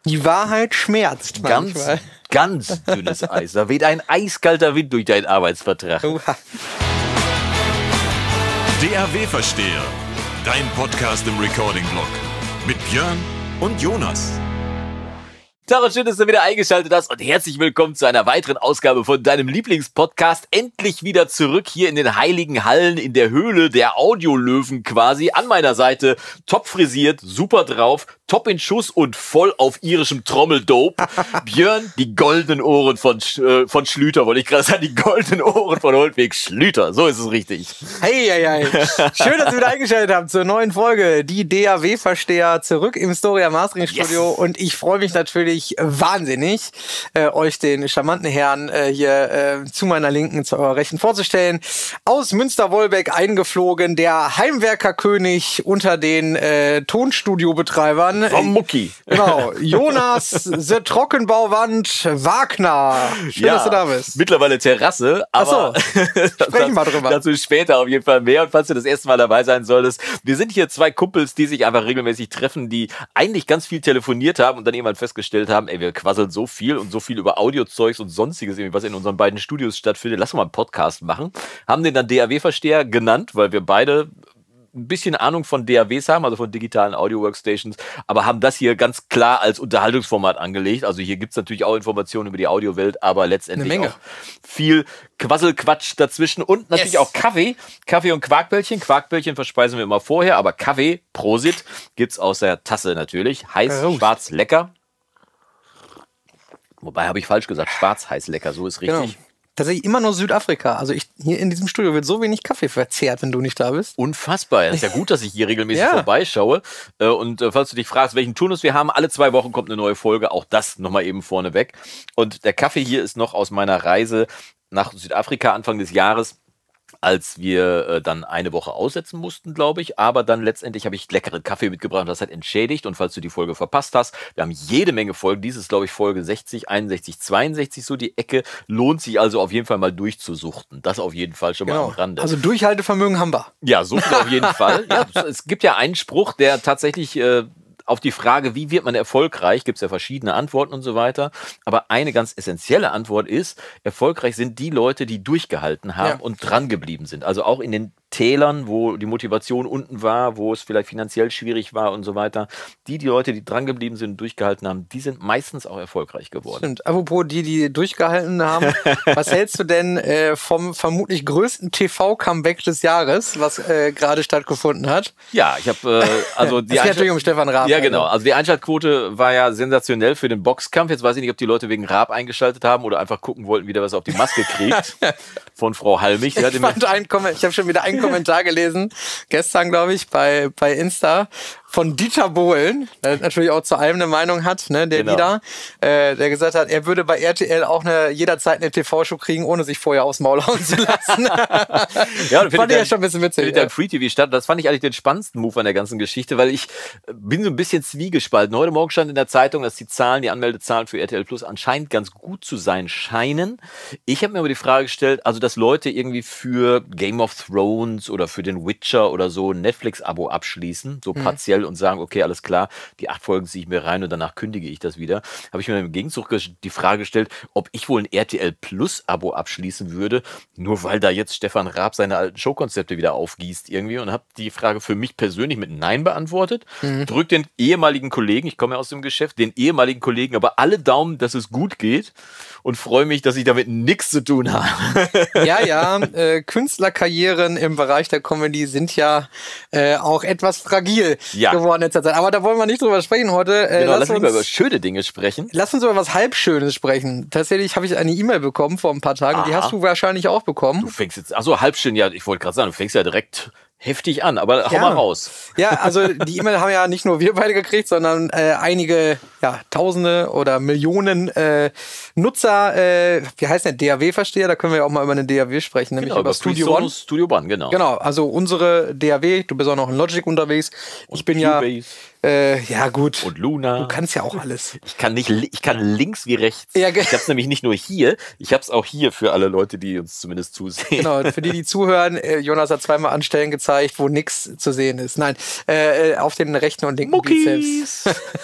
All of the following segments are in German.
Die Wahrheit schmerzt manchmal. Ganz dünnes Eis. Da weht ein eiskalter Wind durch deinen Arbeitsvertrag. DAW-Versteher, dein Podcast im Recording-Blog mit Björn und Jonas. Tara, schön, dass du wieder eingeschaltet hast und herzlich willkommen zu einer weiteren Ausgabe von deinem Lieblingspodcast. Endlich wieder zurück hier in den heiligen Hallen, in der Höhle der Audiolöwen quasi. An meiner Seite, top frisiert, super drauf, top in Schuss und voll auf irischem Trommeldope. Björn, die goldenen Ohren von Schlüter, wollte ich gerade sagen, die goldenen Ohren von Holtweg Schlüter. So ist es richtig. Hey. Schön, dass ihr wieder eingeschaltet habt zur neuen Folge. Die DAW-Versteher zurück im Storia Mastering Studio. Yes. Und ich freue mich natürlich wahnsinnig, euch den charmanten Herrn hier zu meiner Linken, zu eurer Rechten vorzustellen. Aus Münster-Wolbeck eingeflogen, der Heimwerkerkönig unter den Tonstudiobetreibern. Vom Mucki. Genau, Jonas, The Trockenbauwand Wagner. Schön, dass du da bist. Mittlerweile Terrasse, aber sprechen wir drüber. Dazu später auf jeden Fall mehr. Und falls du das erste Mal dabei sein solltest, wir sind hier zwei Kumpels, die sich einfach regelmäßig treffen, die eigentlich ganz viel telefoniert haben und dann irgendwann festgestellt haben, ey, wir quasseln so viel über Audiozeugs und sonstiges, was in unseren beiden Studios stattfindet. Lass uns mal einen Podcast machen. Haben den dann DAW-Versteher genannt, weil wir beide ein bisschen Ahnung von DAWs haben, also von digitalen Audio-Workstations, aber haben das hier ganz klar als Unterhaltungsformat angelegt. Also hier gibt's natürlich auch Informationen über die Audiowelt, aber letztendlich auch viel Quasselquatsch dazwischen und natürlich auch Kaffee und Quarkbällchen. Quarkbällchen verspeisen wir immer vorher, aber Kaffee, Prosit, gibt's aus der Tasse natürlich. Heiß, schwarz, lecker. Wobei, habe ich falsch gesagt, schwarz, heiß, lecker, so ist richtig. Genau. Tatsächlich immer nur Südafrika. Also hier in diesem Studio wird so wenig Kaffee verzehrt, wenn du nicht da bist. Unfassbar. Es ist ja gut, dass ich hier regelmäßig vorbeischaue. Und falls du dich fragst, welchen Turnus wir haben, alle 2 Wochen kommt eine neue Folge. Auch das nochmal eben vorneweg. Und der Kaffee hier ist noch aus meiner Reise nach Südafrika Anfang des Jahres, als wir dann eine Woche aussetzen mussten, glaube ich. Aber dann letztendlich habe ich leckeren Kaffee mitgebracht und das hat entschädigt. Und falls du die Folge verpasst hast, wir haben jede Menge Folgen. Dies ist, glaube ich, Folge 60, 61, 62, so die Ecke. Lohnt sich also auf jeden Fall mal durchzusuchten. Das auf jeden Fall schon mal am Rande. Also Durchhaltevermögen haben wir. Ja, so viel auf jeden Fall. Ja, es gibt ja einen Spruch, der tatsächlich auf die Frage, wie wird man erfolgreich, gibt es ja verschiedene Antworten und so weiter. Aber eine ganz essentielle Antwort ist, erfolgreich sind die Leute, die durchgehalten haben und dran geblieben sind. Also auch in den Tälern, wo die Motivation unten war, wo es vielleicht finanziell schwierig war und so weiter. Die Leute, die dran geblieben sind und durchgehalten haben, die sind meistens auch erfolgreich geworden. Stimmt. Apropos die durchgehalten haben, was hältst du denn vom vermutlich größten TV-Comeback des Jahres, was gerade stattgefunden hat? Ja, ich habe also die natürlich um Stefan Raab. Ja, genau. Also die Einschaltquote war ja sensationell für den Boxkampf. Jetzt weiß ich nicht, ob die Leute wegen Raab eingeschaltet haben oder einfach gucken wollten, wie der was auf die Maske kriegt. Von Frau Halmich. Ich habe schon wieder einen Kommentar gelesen, gestern, glaube ich, bei Insta, von Dieter Bohlen, der natürlich auch zu allem eine Meinung hat, ne, der Dieter, der gesagt hat, er würde bei RTL auch jederzeit eine TV-Show kriegen, ohne sich vorher aufs Maul hauen zu lassen. Ja, fand ich ja schon ein bisschen witzig. Findet ja im Free-TV statt. Das fand ich eigentlich den spannendsten Move an der ganzen Geschichte, weil ich bin so ein bisschen zwiegespalten. Heute Morgen stand in der Zeitung, dass die Anmeldezahlen für RTL Plus anscheinend ganz gut zu sein scheinen. Ich habe mir aber die Frage gestellt, also dass Leute irgendwie für Game of Thrones oder für den Witcher oder so ein Netflix-Abo abschließen, so partiell und sagen, okay, alles klar, die 8 Folgen ziehe ich mir rein und danach kündige ich das wieder, habe ich mir im Gegenzug die Frage gestellt, ob ich wohl ein RTL Plus-Abo abschließen würde, nur weil da jetzt Stefan Raab seine alten Showkonzepte wieder aufgießt irgendwie und habe die Frage für mich persönlich mit Nein beantwortet. Drück den ehemaligen Kollegen, ich komme ja aus dem Geschäft, den ehemaligen Kollegen aber alle Daumen, dass es gut geht und freue mich, dass ich damit nichts zu tun habe. Ja, Künstlerkarrieren im Bereich der Comedy sind ja auch etwas fragil geworden in letzter Zeit. Aber da wollen wir nicht drüber sprechen heute. Genau, lass uns lieber über schöne Dinge sprechen. Lass uns über was Halbschönes sprechen. Tatsächlich habe ich eine E-Mail bekommen vor ein paar Tagen. Die hast du wahrscheinlich auch bekommen. Du fängst jetzt, also halbschön, ja, ich wollte gerade sagen, du fängst ja direkt heftig an, aber hau mal raus. Ja, also die E-Mail haben ja nicht nur wir beide gekriegt, sondern einige, Tausende oder Millionen Nutzer, wie heißt der, DAW-Versteher, da können wir ja auch mal über eine DAW sprechen, nämlich über Studio One. Studio One, genau. Genau, also unsere DAW, du bist auch noch in Logic unterwegs. Und ich bin Cubase. Ja gut. Und Luna. Du kannst ja auch alles. Ich kann links wie rechts. Ja, ich hab's nämlich nicht nur hier, ich hab's auch hier für alle Leute, die uns zumindest zusehen. Genau, für die zuhören, Jonas hat zweimal an Stellen gezeigt, wo nichts zu sehen ist. Nein, auf den rechten und linken Muckis. Bizeps.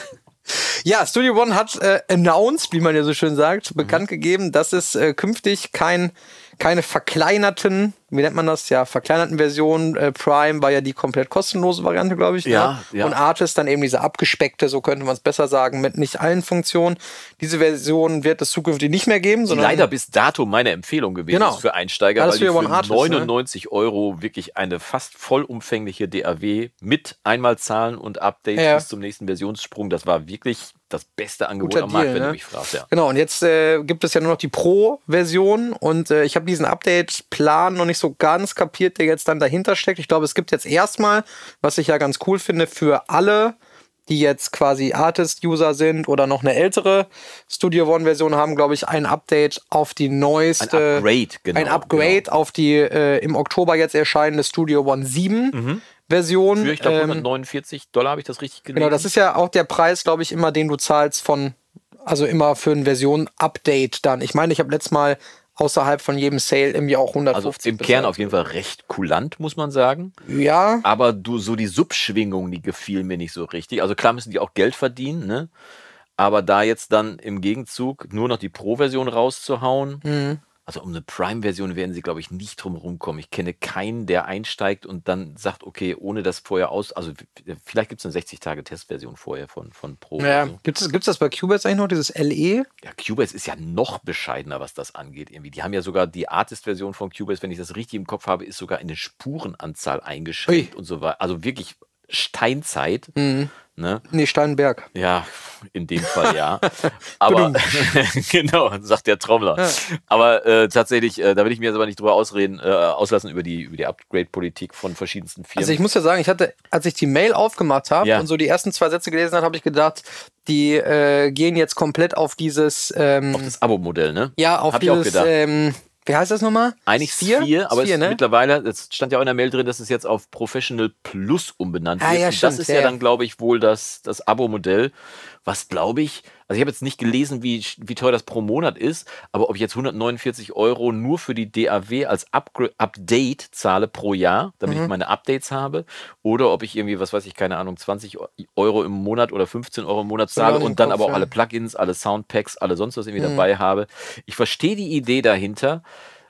Ja, Studio One hat announced, wie man ja so schön sagt, bekannt gegeben, dass es künftig keine verkleinerten, wie nennt man das? Ja, verkleinerten Versionen. Prime war ja die komplett kostenlose Variante, glaube ich. Ja, ne? ja. Und Artist dann eben diese abgespeckte, so könnte man es besser sagen, mit nicht allen Funktionen. Diese Version wird es zukünftig nicht mehr geben. Die Sondern leider bis dato meine Empfehlung gewesen Genau. ist für Einsteiger, Ja, weil die Studio für One Artist, 99 Euro wirklich eine fast vollumfängliche DAW mit Einmalzahlen und Updates Ja. bis zum nächsten Versionssprung, das war wirklich das beste Angebot Guter am Markt, Deal, wenn ne? du mich fragst. Ja. Genau, und jetzt gibt es ja nur noch die Pro-Version und ich habe diesen Update-Plan noch nicht so ganz kapiert, der jetzt dann dahinter steckt. Ich glaube, es gibt jetzt erstmal, was ich ja ganz cool finde, für alle, die jetzt quasi Artist-User sind oder noch eine ältere Studio One-Version haben, glaube ich, ein Update auf die neueste. Ein Upgrade, genau. Ein Upgrade auf die im Oktober jetzt erscheinende Studio One 7 Version. Für, ich glaube, $149, habe ich das richtig gelesen? Genau, das ist ja auch der Preis, glaube ich, immer, den du zahlst also immer für ein Version-Update dann. Ich meine, ich habe letztes Mal außerhalb von jedem Sale irgendwie auch 150 also im Kern auf jeden Fall recht kulant, muss man sagen. Ja. Aber so die Subschwingung, die gefiel mir nicht so richtig. Also klar müssen die auch Geld verdienen, ne? Aber da jetzt dann im Gegenzug nur noch die Pro-Version rauszuhauen, also um eine Prime-Version werden sie, glaube ich, nicht drum rumkommen. Ich kenne keinen, der einsteigt und dann sagt, okay, ohne das vorher also vielleicht gibt es eine 60-Tage-Testversion vorher von Pro. Ja. Oder so. Gibt's das bei Cubase eigentlich noch, dieses LE? Ja, Cubase ist ja noch bescheidener, was das angeht. Irgendwie. Die haben ja sogar die Artist-Version von Cubase, wenn ich das richtig im Kopf habe, ist sogar eine Spurenanzahl eingeschränkt und so weiter. Also wirklich Steinzeit. Ne? Nee, Steinberg. Ja, in dem Fall ja. Aber genau, sagt der Trommler. Ja. Aber tatsächlich, da will ich mir jetzt aber nicht drüber auslassen über die Upgrade-Politik von verschiedensten Firmen. Also ich muss ja sagen, als ich die Mail aufgemacht habe und so die ersten 2 Sätze gelesen habe, habe ich gedacht, die gehen jetzt komplett auf dieses auf das Abo-Modell, ne? Ja, auf hab dieses ich auch gedacht. Wie heißt das nochmal? Eigentlich 4, aber es ist ne? mittlerweile, es stand ja auch in der Mail drin, dass es jetzt auf Professional Plus umbenannt wird. Ja, und stimmt, das ist ja dann, glaube ich, wohl das Abo-Modell, was, glaube ich, also ich habe jetzt nicht gelesen, wie teuer das pro Monat ist, aber ob ich jetzt 149 Euro nur für die DAW als Update zahle pro Jahr, damit ich meine Updates habe, oder ob ich irgendwie, was weiß ich, keine Ahnung, 20 Euro im Monat oder 15 Euro im Monat zahle und dann aber auch alle Plugins, alle Soundpacks, alle sonst was irgendwie dabei habe. Ich verstehe die Idee dahinter,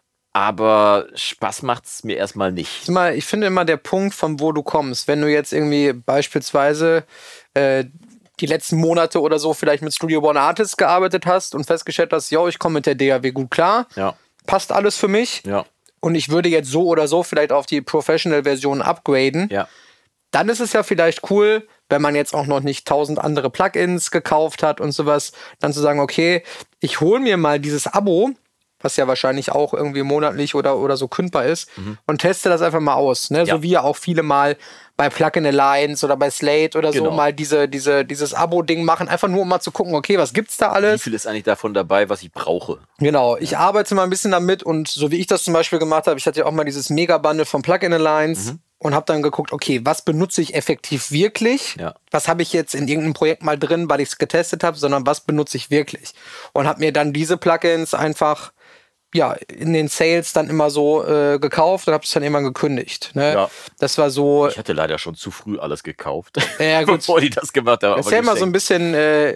aber Spaß macht es mir erstmal nicht. Ich finde immer der Punkt, von wo du kommst. Wenn du jetzt irgendwie beispielsweise die letzten Monate oder so vielleicht mit Studio One Artist gearbeitet hast und festgestellt hast, ich komme mit der DAW gut klar, passt alles für mich und ich würde jetzt so oder so vielleicht auf die Professional-Version upgraden, dann ist es ja vielleicht cool, wenn man jetzt auch noch nicht 1000 andere Plugins gekauft hat und sowas, dann zu sagen, okay, ich hole mir mal dieses Abo, was ja wahrscheinlich auch irgendwie monatlich oder so kündbar ist, und teste das einfach mal aus. Ne? So wie ja auch viele mal bei Plugin Alliance oder bei Slate oder so mal dieses Abo-Ding machen, einfach nur um mal zu gucken, okay, was gibt's da alles? Wie viel ist eigentlich davon dabei, was ich brauche? Genau, ich arbeite mal ein bisschen damit und so wie ich das zum Beispiel gemacht habe, ich hatte ja auch mal dieses Mega-Bundle von Plugin Alliance und habe dann geguckt, okay, was benutze ich effektiv wirklich? Ja. Was habe ich jetzt in irgendeinem Projekt mal drin, weil ich es getestet habe, sondern was benutze ich wirklich? Und habe mir dann diese Plugins einfach in den Sales dann immer so gekauft und habe es dann immer gekündigt. Ne? Ja. Das war so. Ich hatte leider schon zu früh alles gekauft, ja, gut. bevor die das gemacht haben. Das ist ja immer so ein bisschen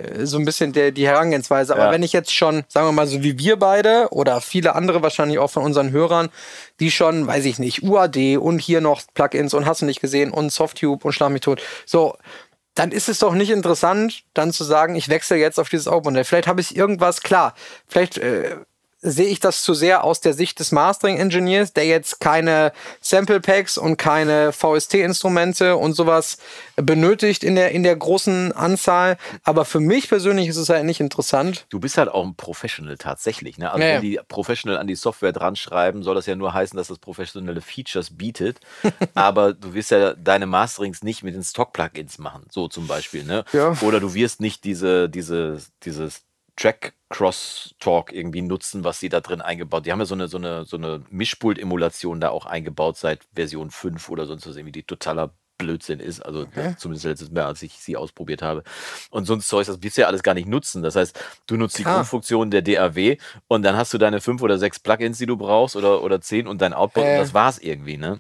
die Herangehensweise. Aber wenn ich jetzt schon, sagen wir mal so wie wir beide oder viele andere wahrscheinlich auch von unseren Hörern, die schon, weiß ich nicht, UAD und hier noch Plugins und hast du nicht gesehen und Softtube und Schlag mich tot. So, dann ist es doch nicht interessant, dann zu sagen, ich wechsle jetzt auf dieses Abo-Modell. Vielleicht habe ich irgendwas, klar, vielleicht sehe ich das zu sehr aus der Sicht des Mastering-Engineers, der jetzt keine Sample-Packs und keine VST-Instrumente und sowas benötigt in der großen Anzahl. Aber für mich persönlich ist es halt nicht interessant. Du bist halt auch ein Professional tatsächlich. Ne? Also wenn die Professional an die Software dran schreiben, soll das ja nur heißen, dass das professionelle Features bietet. Aber du wirst ja deine Masterings nicht mit den Stock-Plugins machen, so zum Beispiel. Ne? Ja. Oder du wirst nicht dieses Track-Cross-Talk irgendwie nutzen, was sie da drin eingebaut. Die haben ja so eine Mischpult-Emulation da auch eingebaut seit Version 5 oder sonst was, irgendwie, die totaler Blödsinn ist. Also zumindest letztes Mal, als ich sie ausprobiert habe. Und sonst Zeug, das willst du ja alles gar nicht nutzen. Das heißt, du nutzt die Grundfunktion der DAW und dann hast du deine 5 oder 6 Plugins, die du brauchst oder 10 und dein Output und das war's irgendwie, ne?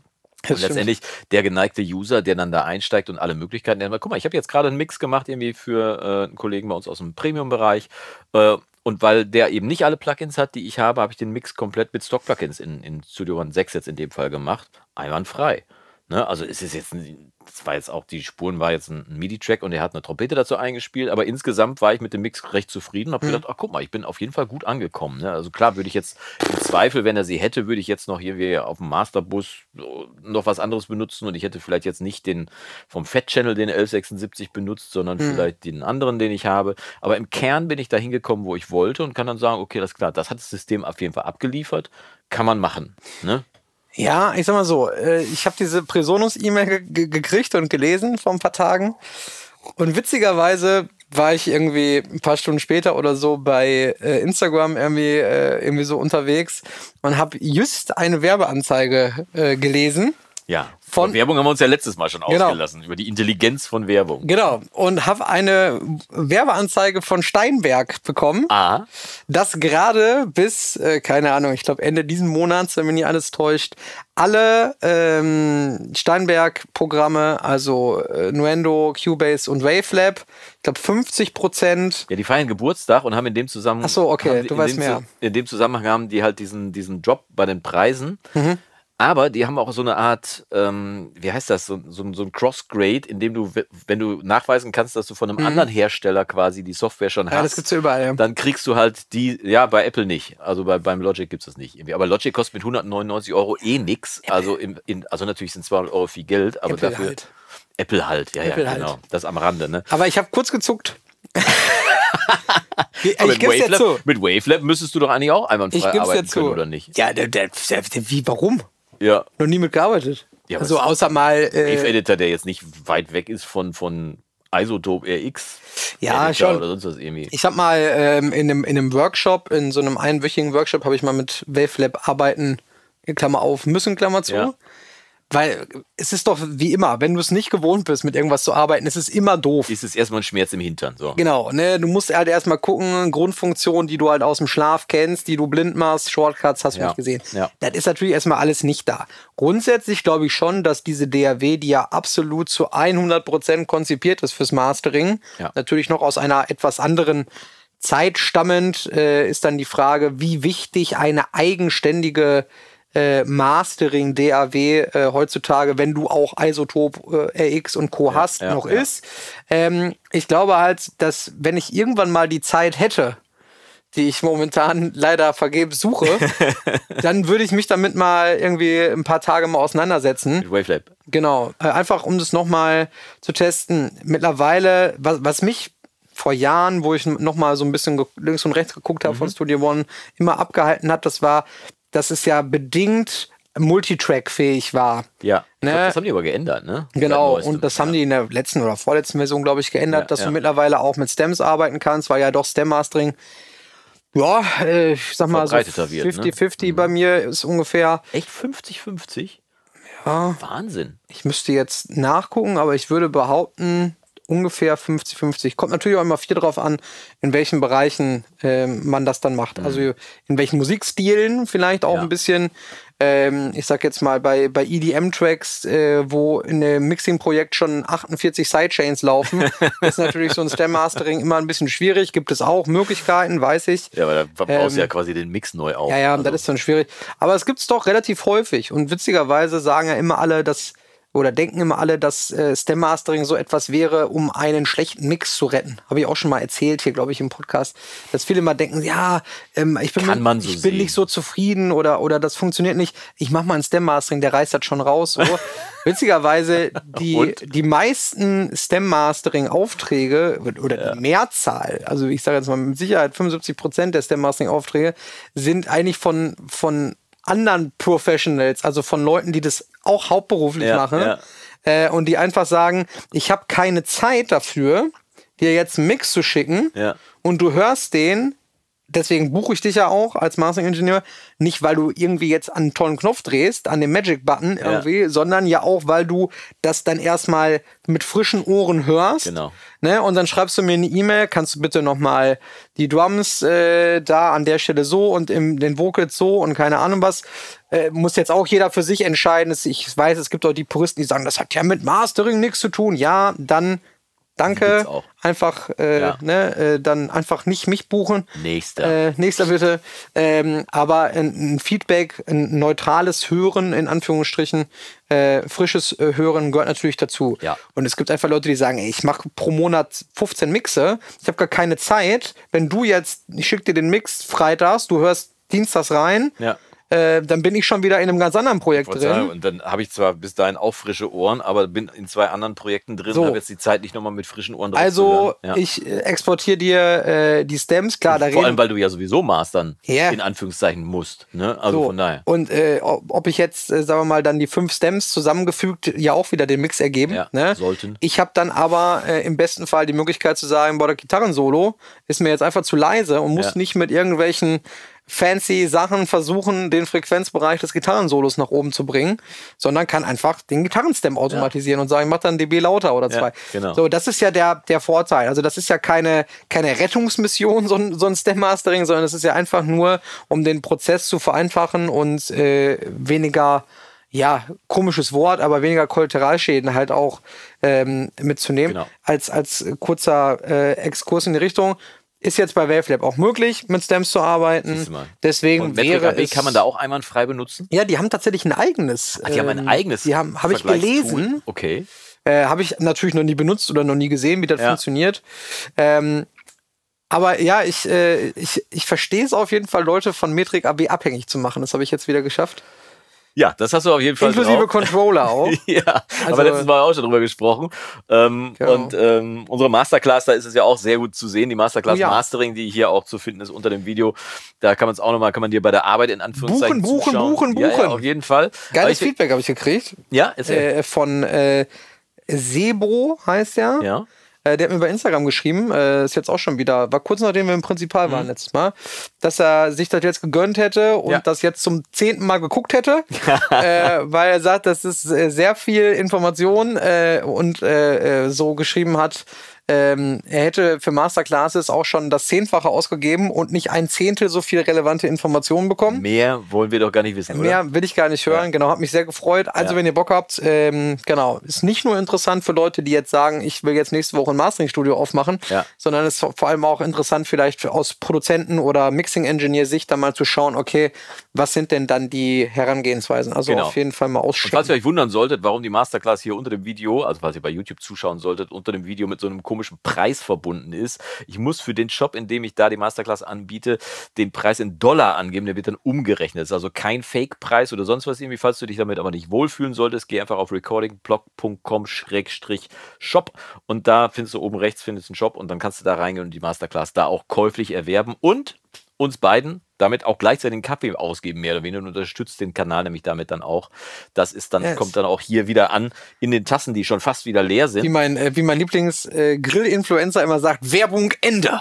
Und letztendlich der geneigte User, der dann da einsteigt und alle Möglichkeiten, der sagt, guck mal, ich habe jetzt gerade einen Mix gemacht irgendwie für einen Kollegen bei uns aus dem Premium-Bereich. Und weil der eben nicht alle Plugins hat, die ich habe ich den Mix komplett mit Stock-Plugins in Studio One 6 jetzt in dem Fall gemacht. Einwandfrei. Ne? Also es ist jetzt, das war jetzt auch, die Spuren war jetzt ein MIDI-Track und er hat eine Trompete dazu eingespielt, aber insgesamt war ich mit dem Mix recht zufrieden und habe gedacht, ach guck mal, ich bin auf jeden Fall gut angekommen. Ne? Also klar, würde ich jetzt im Zweifel, wenn er sie hätte, würde ich jetzt noch hier auf dem Masterbus noch was anderes benutzen und ich hätte vielleicht jetzt nicht den vom Fat-Channel, den 1176 benutzt, sondern vielleicht den anderen, den ich habe. Aber im Kern bin ich da hingekommen, wo ich wollte und kann dann sagen, okay, das ist klar, das hat das System auf jeden Fall abgeliefert, kann man machen. Ne? Ja, ich sag mal so, ich habe diese Presonus-E-Mail gekriegt und gelesen vor ein paar Tagen. Und witzigerweise war ich irgendwie ein paar Stunden später oder so bei Instagram irgendwie so unterwegs und habe just eine Werbeanzeige gelesen. Ja, von Werbung haben wir uns ja letztes Mal schon ausgelassen, über die Intelligenz von Werbung. Genau, und habe eine Werbeanzeige von Steinberg bekommen, das gerade bis, keine Ahnung, ich glaube Ende diesen Monats, wenn mich nicht alles täuscht, alle Steinberg-Programme, also Nuendo, Cubase und Wavelab, ich glaube 50%. Ja, die feiern Geburtstag und haben in dem Zusammenhang... Ach so, okay, du weißt mehr. In dem Zusammenhang haben die halt diesen Drop bei den Preisen. Aber die haben auch so eine Art, wie heißt das, so ein Cross-Grade, in dem du, wenn du nachweisen kannst, dass du von einem anderen Hersteller quasi die Software schon hast. Ja, das gibt's ja überall, ja. Dann kriegst du halt die, ja, bei Apple nicht. Also beim Logic gibt's das nicht irgendwie. Aber Logic kostet mit 199 € nix. Also, also natürlich sind 200 € viel Geld, aber Apple dafür... Halt. Apple halt, ja, Apple genau. Halt. Das am Rande, ne? Aber ich habe kurz gezuckt. Ich gebe dir zu. Mit Wavelab müsstest du doch eigentlich auch einwandfrei arbeiten können, oder nicht? Ja, wie, warum? Ja. Noch nie mitgearbeitet. Ja, also außer mal... Wave-Editor, der jetzt nicht weit weg ist von Isotope RX. Ja, Editor schon. Oder sonst was irgendwie. Ich habe mal in einem Workshop, in so einem einwöchigen Workshop, habe ich mal mit Wavelab arbeiten, Klammer auf, müssen, Klammer zu. Ja. Weil es ist doch wie immer, wenn du es nicht gewohnt bist, mit irgendwas zu arbeiten, ist es immer doof. Ist es erstmal ein Schmerz im Hintern. So. Genau, ne? Du musst halt erstmal gucken, Grundfunktionen, die du halt aus dem Schlaf kennst, die du blind machst, Shortcuts hast du nicht gesehen. Ja. Das ist natürlich erstmal alles nicht da. Grundsätzlich glaube ich schon, dass diese DAW, die ja absolut zu 100% konzipiert ist fürs Mastering, natürlich noch aus einer etwas anderen Zeit stammend, ist dann die Frage, wie wichtig eine eigenständige Mastering DAW heutzutage, wenn du auch Isotope RX und Co. hast, noch ist. Ich glaube halt, dass wenn ich irgendwann mal die Zeit hätte, die ich momentan leider vergebens suche, dann würde ich mich damit mal irgendwie ein paar Tage mal auseinandersetzen. Mit Wavelab. Genau, einfach um das nochmal zu testen. Mittlerweile, was mich vor Jahren, wo ich nochmal so ein bisschen links und rechts geguckt habe von Studio One, immer abgehalten hat, das war, dass es ja bedingt Multitrack-fähig war. Ja, ne? Das haben die aber geändert, ne? Genau, und das haben die in der letzten oder vorletzten Version, glaube ich, geändert, dass du mittlerweile auch mit Stems arbeiten kannst, weil ja doch Stem-Mastering, ich sag mal so 50-50 bei mir ist ungefähr. Echt 50-50? Ja. Wahnsinn. Ich müsste jetzt nachgucken, aber ich würde behaupten, ungefähr 50-50. Kommt natürlich auch immer viel drauf an, in welchen Bereichen man das dann macht. Also in welchen Musikstilen vielleicht auch ein bisschen. Ich sag jetzt mal bei EDM-Tracks, wo in dem Mixing-Projekt schon 48 Sidechains laufen, ist natürlich so ein Stem-Mastering immer ein bisschen schwierig. Gibt es auch Möglichkeiten, weiß ich. Ja, aber da baust du ja quasi den Mix neu auf. Ja, also. Das ist dann schwierig. Aber es gibt es doch relativ häufig. Und witzigerweise sagen ja immer alle, denken immer alle, dass Stem-Mastering so etwas wäre, um einen schlechten Mix zu retten. Habe ich auch schon mal erzählt hier, glaube ich, im Podcast, dass viele mal denken, ich bin nicht so zufrieden oder das funktioniert nicht. Ich mache mal ein Stem-Mastering, der reißt das schon raus. So. Witzigerweise, die meisten Stem-Mastering-Aufträge oder die Mehrzahl, also ich sage jetzt mal mit Sicherheit 75% der Stem-Mastering-Aufträge sind eigentlich von anderen Professionals, also von Leuten, die das auch hauptberuflich machen und die einfach sagen, ich habe keine Zeit dafür, dir jetzt einen Mix zu schicken und du hörst den, deswegen buche ich dich ja auch als Mastering-Ingenieur, nicht weil du irgendwie jetzt an einen tollen Knopf drehst, an dem Magic-Button irgendwie, sondern ja auch, weil du das dann erstmal mit frischen Ohren hörst. Genau. Ne? Und dann schreibst du mir eine E-Mail, kannst du bitte nochmal die Drums da an der Stelle so und den Vocals so und keine Ahnung was. Muss jetzt auch jeder für sich entscheiden. Ich weiß, es gibt auch die Puristen, die sagen, das hat ja mit Mastering nichts zu tun. Ja, dann danke. Einfach, dann einfach nicht mich buchen. Nächster bitte. Aber ein Feedback, ein neutrales Hören, in Anführungsstrichen, frisches Hören gehört natürlich dazu. Ja. Und es gibt einfach Leute, die sagen, ey, ich mache pro Monat 15 Mixe, ich habe gar keine Zeit. Wenn du jetzt, ich schicke dir den Mix freitags, du hörst dienstags rein, dann bin ich schon wieder in einem ganz anderen Projekt drin. Sagen, und dann habe ich zwar bis dahin auch frische Ohren, aber bin in 2 anderen Projekten drin und habe jetzt die Zeit nicht nochmal mit frischen Ohren drauf Also ich exportiere dir die Stems, klar. Vor allem, weil du ja sowieso mastern, in Anführungszeichen, musst. Ne? Also von daher. Und ob ich jetzt, sagen wir mal, dann die 5 Stems zusammengefügt ja auch wieder den Mix ergeben. Ne? Sollten. Ich habe dann aber im besten Fall die Möglichkeit zu sagen, boah, der Gitarrensolo ist mir jetzt einfach zu leise und muss nicht mit irgendwelchen fancy Sachen versuchen, den Frequenzbereich des Gitarrensolos nach oben zu bringen, sondern kann einfach den Gitarrenstem automatisieren und sagen, ich mach dann dB lauter oder 2. Ja, genau. So, das ist ja der Vorteil. Also das ist ja keine Rettungsmission, so ein Stem-Mastering, sondern das ist ja einfach nur, um den Prozess zu vereinfachen und weniger, komisches Wort, aber weniger Kollateralschäden halt auch mitzunehmen. Genau. Als kurzer Exkurs in die Richtung. Ist jetzt bei Wavelab auch möglich, mit Stems zu arbeiten. Deswegen und Metric AB kann man da auch einwandfrei benutzen? Ja, die haben tatsächlich ein eigenes. Die haben ein eigenes. Habe ich gelesen. Okay. Habe ich natürlich noch nie benutzt oder noch nie gesehen, wie das funktioniert. Aber ja, ich verstehe es auf jeden Fall, Leute von Metric AB abhängig zu machen. Das habe ich jetzt wieder geschafft. Ja, das hast du auf jeden Fall inklusive drauf. Controller auch. Ja, also, aber letztes Mal auch schon drüber gesprochen. Und unsere Masterclass, da ist es ja auch sehr gut zu sehen. Die Masterclass Mastering, die hier auch zu finden ist unter dem Video. Da kann man es auch nochmal, kann man dir bei der Arbeit in Anführungszeichen buchen. Ja, auf jeden Fall. Geiles Feedback habe ich gekriegt. Ja, ist von Sebro heißt der. Ja. Der hat mir bei Instagram geschrieben, ist jetzt auch schon wieder, war kurz nachdem wir im Prinzipal waren letztes Mal, dass er sich das jetzt gegönnt hätte und das jetzt zum 10. Mal geguckt hätte, weil er sagt, das ist sehr viel Information und so geschrieben hat, er hätte für Masterclasses auch schon das 10-fache ausgegeben und nicht 1/10 so viel relevante Informationen bekommen. Mehr wollen wir doch gar nicht wissen, Mehr oder? will ich gar nicht hören, genau, hat mich sehr gefreut. Also wenn ihr Bock habt, genau, ist nicht nur interessant für Leute, die jetzt sagen, ich will jetzt nächste Woche ein Mastering-Studio aufmachen, sondern ist vor allem auch interessant vielleicht aus Produzenten- oder Mixing-Engineer-Sicht dann mal zu schauen, okay, was sind denn dann die Herangehensweisen? Also auf jeden Fall mal ausschauen. Und falls ihr euch wundern solltet, warum die Masterclass hier unter dem Video, also falls ihr bei YouTube zuschauen solltet, unter dem Video mit so einem komischen Preis verbunden ist. Ich muss für den Shop, in dem ich da die Masterclass anbiete, den Preis in Dollar angeben, der wird dann umgerechnet. Das ist also kein Fake-Preis oder sonst was irgendwie, falls du dich damit aber nicht wohlfühlen solltest, geh einfach auf recordingblog.com/shop und da findest du oben rechts einen Shop und dann kannst du da reingehen und die Masterclass da auch käuflich erwerben und uns beiden damit auch gleichzeitig einen Kaffee ausgeben, mehr oder weniger, und unterstützt den Kanal nämlich damit dann auch. Das ist dann, kommt dann auch hier wieder an in den Tassen, die schon fast wieder leer sind. Wie mein Lieblings-Grill-Influencer immer sagt, Werbung Ende.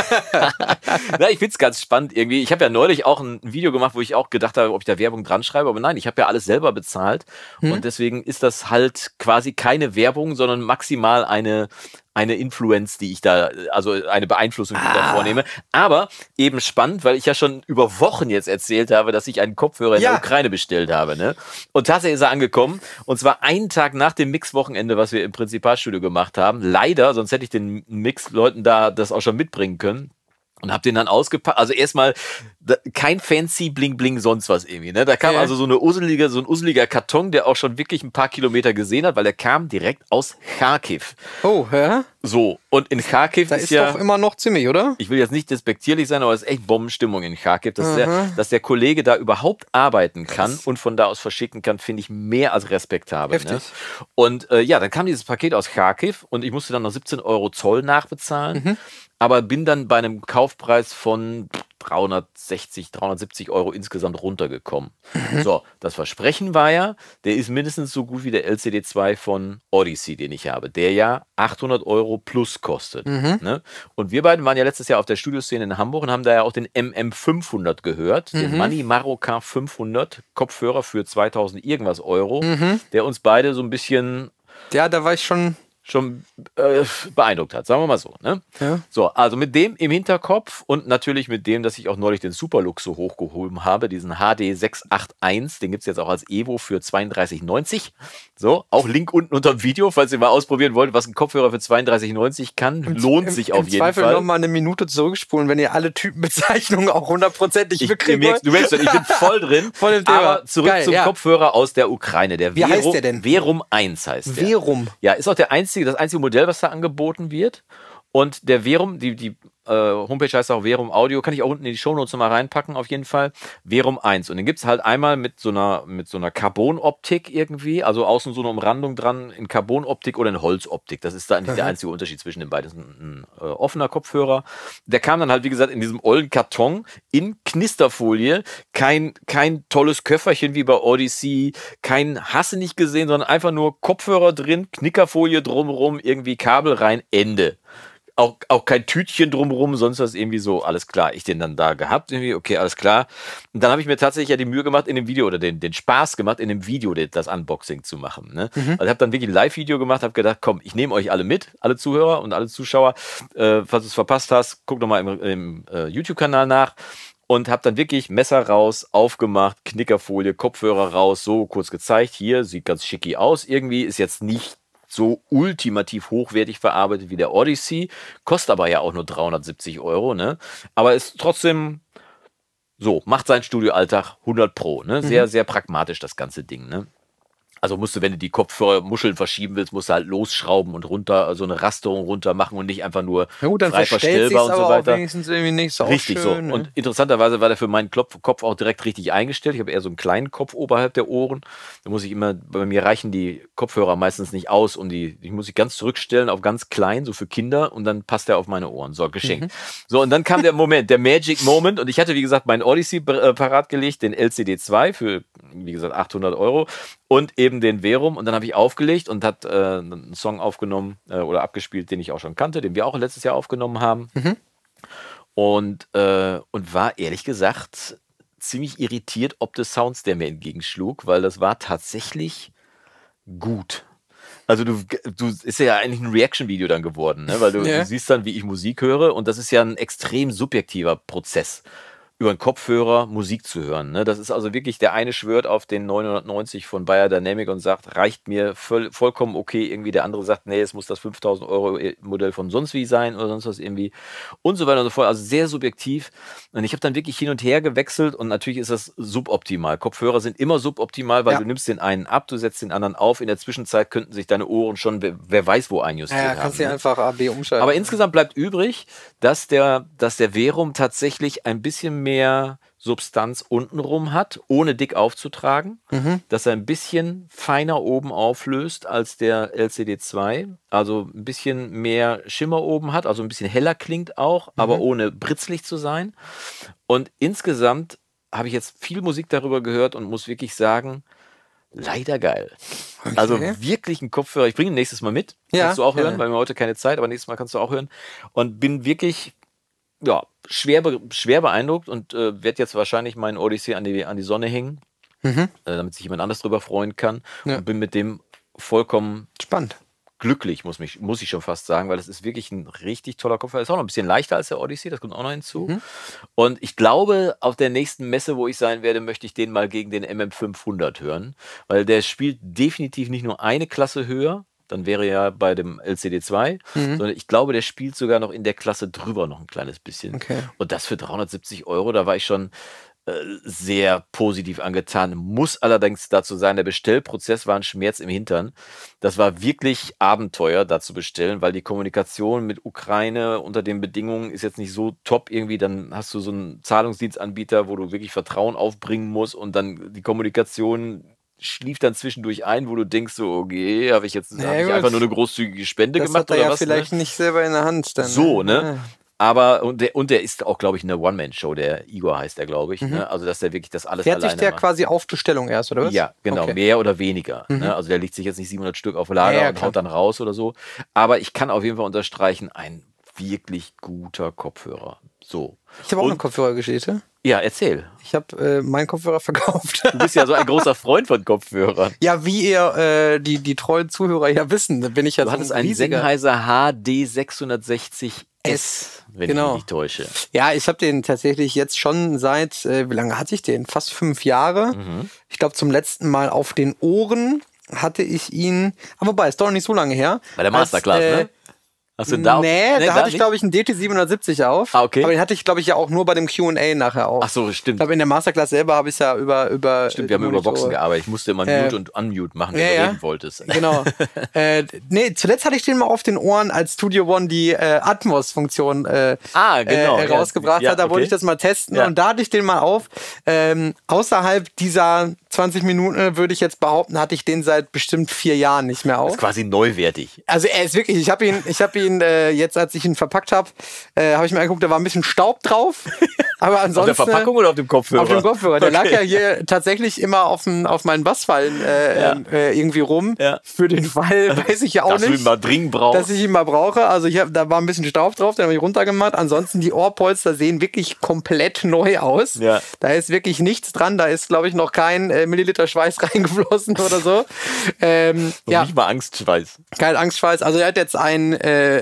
Na, ich find's ganz spannend irgendwie. Ich habe ja neulich auch ein Video gemacht, wo ich auch gedacht habe, ob ich da Werbung dran schreibe, aber nein, ich habe ja alles selber bezahlt und deswegen ist das halt quasi keine Werbung, sondern maximal eine Influence, die ich da, also eine Beeinflussung, die ich da vornehme. Aber eben spannend, weil ich ja schon über Wochen jetzt erzählt habe, dass ich einen Kopfhörer in der Ukraine bestellt habe. Ne? Und tatsächlich ist er angekommen. Und zwar einen Tag nach dem Mix-Wochenende, was wir im Prinzipalstudio gemacht haben. Leider, sonst hätte ich den Mix-Leuten da das auch schon mitbringen können. Und hab den dann ausgepackt. Also erstmal kein fancy Bling-Bling sonst was irgendwie. Ne? Da kam also so ein useliger Karton, der auch schon wirklich ein paar Kilometer gesehen hat, weil der kam direkt aus Charkiw. Oh, ja? So, und in Charkiw da ist ja doch immer noch ziemlich, oder? Ich will jetzt nicht despektierlich sein, aber es ist echt Bombenstimmung in Charkiw. Dass der Kollege da überhaupt arbeiten kann und von da aus verschicken kann, finde ich mehr als respektabel. Heftig. Ne? Und dann kam dieses Paket aus Charkiw und ich musste dann noch 17 € Zoll nachbezahlen. Aber bin dann bei einem Kaufpreis von 360, 370 Euro insgesamt runtergekommen. So, das Versprechen war ja, der ist mindestens so gut wie der LCD2 von Odyssey, den ich habe, der ja 800 Euro plus kostet. Ne? Und wir beiden waren ja letztes Jahr auf der Studioszene in Hamburg und haben da ja auch den MM500 gehört, den Money Maroka 500 Kopfhörer für 2000 irgendwas Euro, der uns beide so ein bisschen... Ja, da war ich schon beeindruckt hat, sagen wir mal so. Ne? Ja. So, also mit dem im Hinterkopf und natürlich mit dem, dass ich auch neulich den Superlook so hochgehoben habe, diesen HD 681, den gibt es jetzt auch als Evo für 32,90. So, auch Link unten unter dem Video, falls ihr mal ausprobieren wollt, was ein Kopfhörer für 32,90 kann, lohnt sich auf jeden Fall. Im Zweifel noch mal eine Minute zurückspulen, wenn ihr alle Typenbezeichnungen auch hundertprozentig bekriegt wollt. Du merkst, ich bin voll drin. Voll im Thema. Aber zurück zum Kopfhörer aus der Ukraine. Der Wie heißt der denn? Verum 1 heißt der. Verum. Ja, ist auch das einzige Modell, was da angeboten wird. Und der Verum, die Homepage heißt auch Verum Audio, kann ich auch unten in die Shownotes nochmal reinpacken, auf jeden Fall. Verum 1. Und den gibt es halt einmal mit so einer Carbon-Optik irgendwie, also außen so eine Umrandung dran, in Carbon-Optik oder in Holzoptik. Das ist da eigentlich der einzige Unterschied zwischen den beiden. Das ist ein offener Kopfhörer. Der kam dann halt, wie gesagt, in diesem ollen Karton in Knisterfolie. Kein tolles Köfferchen wie bei Odyssey, kein Hasse nicht gesehen, sondern einfach nur Kopfhörer drin, Knickerfolie drumherum, irgendwie Kabel rein, Ende. Auch kein Tütchen drumherum, sonst was irgendwie so, alles klar. Ich den dann da gehabt, irgendwie, okay, alles klar. Und dann habe ich mir tatsächlich ja die Mühe gemacht, in dem Video, oder den Spaß gemacht, in dem Video das Unboxing zu machen. Ne? Also ich habe dann wirklich ein Live-Video gemacht, habe gedacht, komm, ich nehme euch alle mit, alle Zuhörer und alle Zuschauer. Falls du es verpasst hast, guck doch mal im YouTube-Kanal nach. Und habe dann wirklich Messer raus, aufgemacht, Knickerfolie, Kopfhörer raus, so kurz gezeigt. Hier, sieht ganz schicki aus. Irgendwie ist jetzt nicht so ultimativ hochwertig verarbeitet wie der Odyssey, kostet aber ja auch nur 370 Euro, ne? Aber ist trotzdem so, macht seinen Studioalltag 100 Pro, ne? Sehr, sehr pragmatisch das ganze Ding, ne? Also musst du, wenn du die Kopfmuscheln verschieben willst, musst du halt losschrauben und runter, so eine Rasterung runter machen und nicht einfach nur dann frei verstellbar und so weiter. Auch wenigstens irgendwie nicht so richtig schön, so. ne? Und interessanterweise war der für meinen Kopf auch direkt richtig eingestellt. Ich habe eher so einen kleinen Kopf oberhalb der Ohren. Da muss ich immer, bei mir reichen die Kopfhörer meistens nicht aus, ich muss sie ganz zurückstellen auf ganz klein, so für Kinder, und dann passt der auf meine Ohren. So, geschenkt. So, und dann kam der Moment, der Magic Moment, und ich hatte, wie gesagt, meinen Odyssey parat gelegt, den LCD2 für, wie gesagt, 800 Euro und eben den Verum, und dann habe ich aufgelegt und hat einen Song aufgenommen oder abgespielt, den ich auch schon kannte, den wir auch letztes Jahr aufgenommen haben. Und war ehrlich gesagt ziemlich irritiert ob des Sounds, der mir entgegenschlug, weil das war tatsächlich gut. Also du ist ja eigentlich ein Reaction-Video dann geworden, ne? Weil du siehst dann, wie ich Musik höre, und das ist ja ein extrem subjektiver Prozess, über einen Kopfhörer Musik zu hören. Ne? Das ist also wirklich, der eine schwört auf den 990 von Beyerdynamic und sagt, reicht mir vollkommen okay. Irgendwie der andere sagt, nee, es muss das 5000 Euro Modell von sonst wie sein oder sonst was irgendwie. Und so weiter und so fort. Also sehr subjektiv. Und ich habe dann wirklich hin und her gewechselt, und natürlich ist das suboptimal. Kopfhörer sind immer suboptimal, weil du nimmst den einen ab, du setzt den anderen auf. In der Zwischenzeit könnten sich deine Ohren schon, wer weiß wo, einjustiert haben. Ja, kannst du einfach AB umschalten. Aber insgesamt bleibt übrig, dass der Verum tatsächlich ein bisschen mehr Substanz untenrum hat, ohne dick aufzutragen, dass er ein bisschen feiner oben auflöst als der LCD2, also ein bisschen mehr Schimmer oben hat, also ein bisschen heller klingt auch, aber ohne britzlig zu sein. Und insgesamt habe ich jetzt viel Musik darüber gehört und muss wirklich sagen, leider geil. Okay. Also wirklich ein Kopfhörer. Ich bringe ihn nächstes Mal mit. Kannst du auch hören, weil wir heute keine Zeit, aber nächstes Mal kannst du auch hören. Und bin wirklich schwer beeindruckt und werde jetzt wahrscheinlich meinen Odyssey an die Sonne hängen, damit sich jemand anders drüber freuen kann. Ja. Und bin mit dem vollkommen spannend. Glücklich, muss ich schon fast sagen, weil das ist wirklich ein richtig toller Kopfhörer. Ist auch noch ein bisschen leichter als der Odyssey, das kommt auch noch hinzu. Und ich glaube, auf der nächsten Messe, wo ich sein werde, möchte ich den mal gegen den MM500 hören, weil der spielt definitiv nicht nur eine Klasse höher, dann wäre ja bei dem LCD2, sondern ich glaube, der spielt sogar noch in der Klasse drüber noch ein kleines bisschen. Okay. Und das für 370 Euro, da war ich schon sehr positiv angetan. Muss allerdings dazu sein, der Bestellprozess war ein Schmerz im Hintern. Das war wirklich Abenteuer, da zu bestellen, weil die Kommunikation mit Ukraine unter den Bedingungen ist jetzt nicht so top irgendwie. Dann hast du so einen Zahlungsdienstanbieter, wo du wirklich Vertrauen aufbringen musst, und dann die Kommunikation schlief dann zwischendurch ein, wo du denkst so, okay, habe ich einfach nur eine großzüge Spende gemacht oder was? Das hat er ja vielleicht nicht selber in der Hand dann. So, ne? Aber, und der ist auch, glaube ich, eine One-Man-Show, der Igor heißt der, glaube ich. Ne? Also, dass der wirklich das alles Fährt alleine sich der macht. quasi auf Bestellung erst, oder was? Ja, genau, Okay. mehr oder weniger. Ne? Also der legt sich jetzt nicht 700 Stück auf Lager Ja, und klar. haut dann raus oder so. Aber ich kann auf jeden Fall unterstreichen, ein wirklich guter Kopfhörer. So. Ich habe auch Und- eine Kopfhörergeschichte. Ja, erzähl. Ich habe meinen Kopfhörer verkauft. Du bist ja so ein großer Freund von Kopfhörern. Ja, wie ihr die treuen Zuhörer ja wissen, da bin ich ja Du so hattest ein einen riesiger... Sennheiser HD660S, wenn ich genau. mich nicht täusche. Ja, ich habe den tatsächlich jetzt schon seit, wie lange hatte ich den? Fast 5 Jahre. Ich glaube, zum letzten Mal auf den Ohren hatte ich ihn, aber wobei, ist doch noch nicht so lange her. Bei der Masterclass, ne? Hast du da Nee, da hatte ich, nicht? glaube ich, einen DT770 auf. Ah, okay. Aber den hatte ich, glaube ich, ja auch nur bei dem Q&A nachher auf. Ach so, Ich stimmt. glaube, in der Masterclass selber habe ich es ja über Stimmt, wir haben über Boxen gearbeitet. Ich musste immer Mute und Unmute machen, wenn du reden wolltest. Genau. Nee, zuletzt hatte ich den mal auf den Ohren, als Studio One die Atmos-Funktion Genau. rausgebracht Ja, hat. Da okay. wollte ich das mal testen Ja. und da hatte ich den mal auf. Außerhalb dieser 20 Minuten, würde ich jetzt behaupten, hatte ich den seit bestimmt 4 Jahren nicht mehr Das auf. ist quasi neuwertig. Also er ist wirklich, ich habe ihn jetzt, als ich ihn verpackt habe, habe ich mir angeguckt, da war ein bisschen Staub drauf. Aber Auf ansonsten der Verpackung oder auf dem Kopfhörer? auf dem Kopfhörer. Der lag Okay. ja hier tatsächlich immer auf meinen Bassfallen irgendwie rum. Ja. Für den Fall, weiß ich ja auch Dass du ihn nicht, mal dringend brauchst. dass ich ihn mal brauche. Also da war ein bisschen Staub drauf, den habe ich runtergemacht. Ansonsten die Ohrpolster sehen wirklich komplett neu aus. Ja. Da ist wirklich nichts dran. Da ist, glaube ich, noch kein Milliliter Schweiß reingeflossen oder so. Und Ja. nicht mal Angstschweiß. Kein Angstschweiß. Also er hat jetzt einen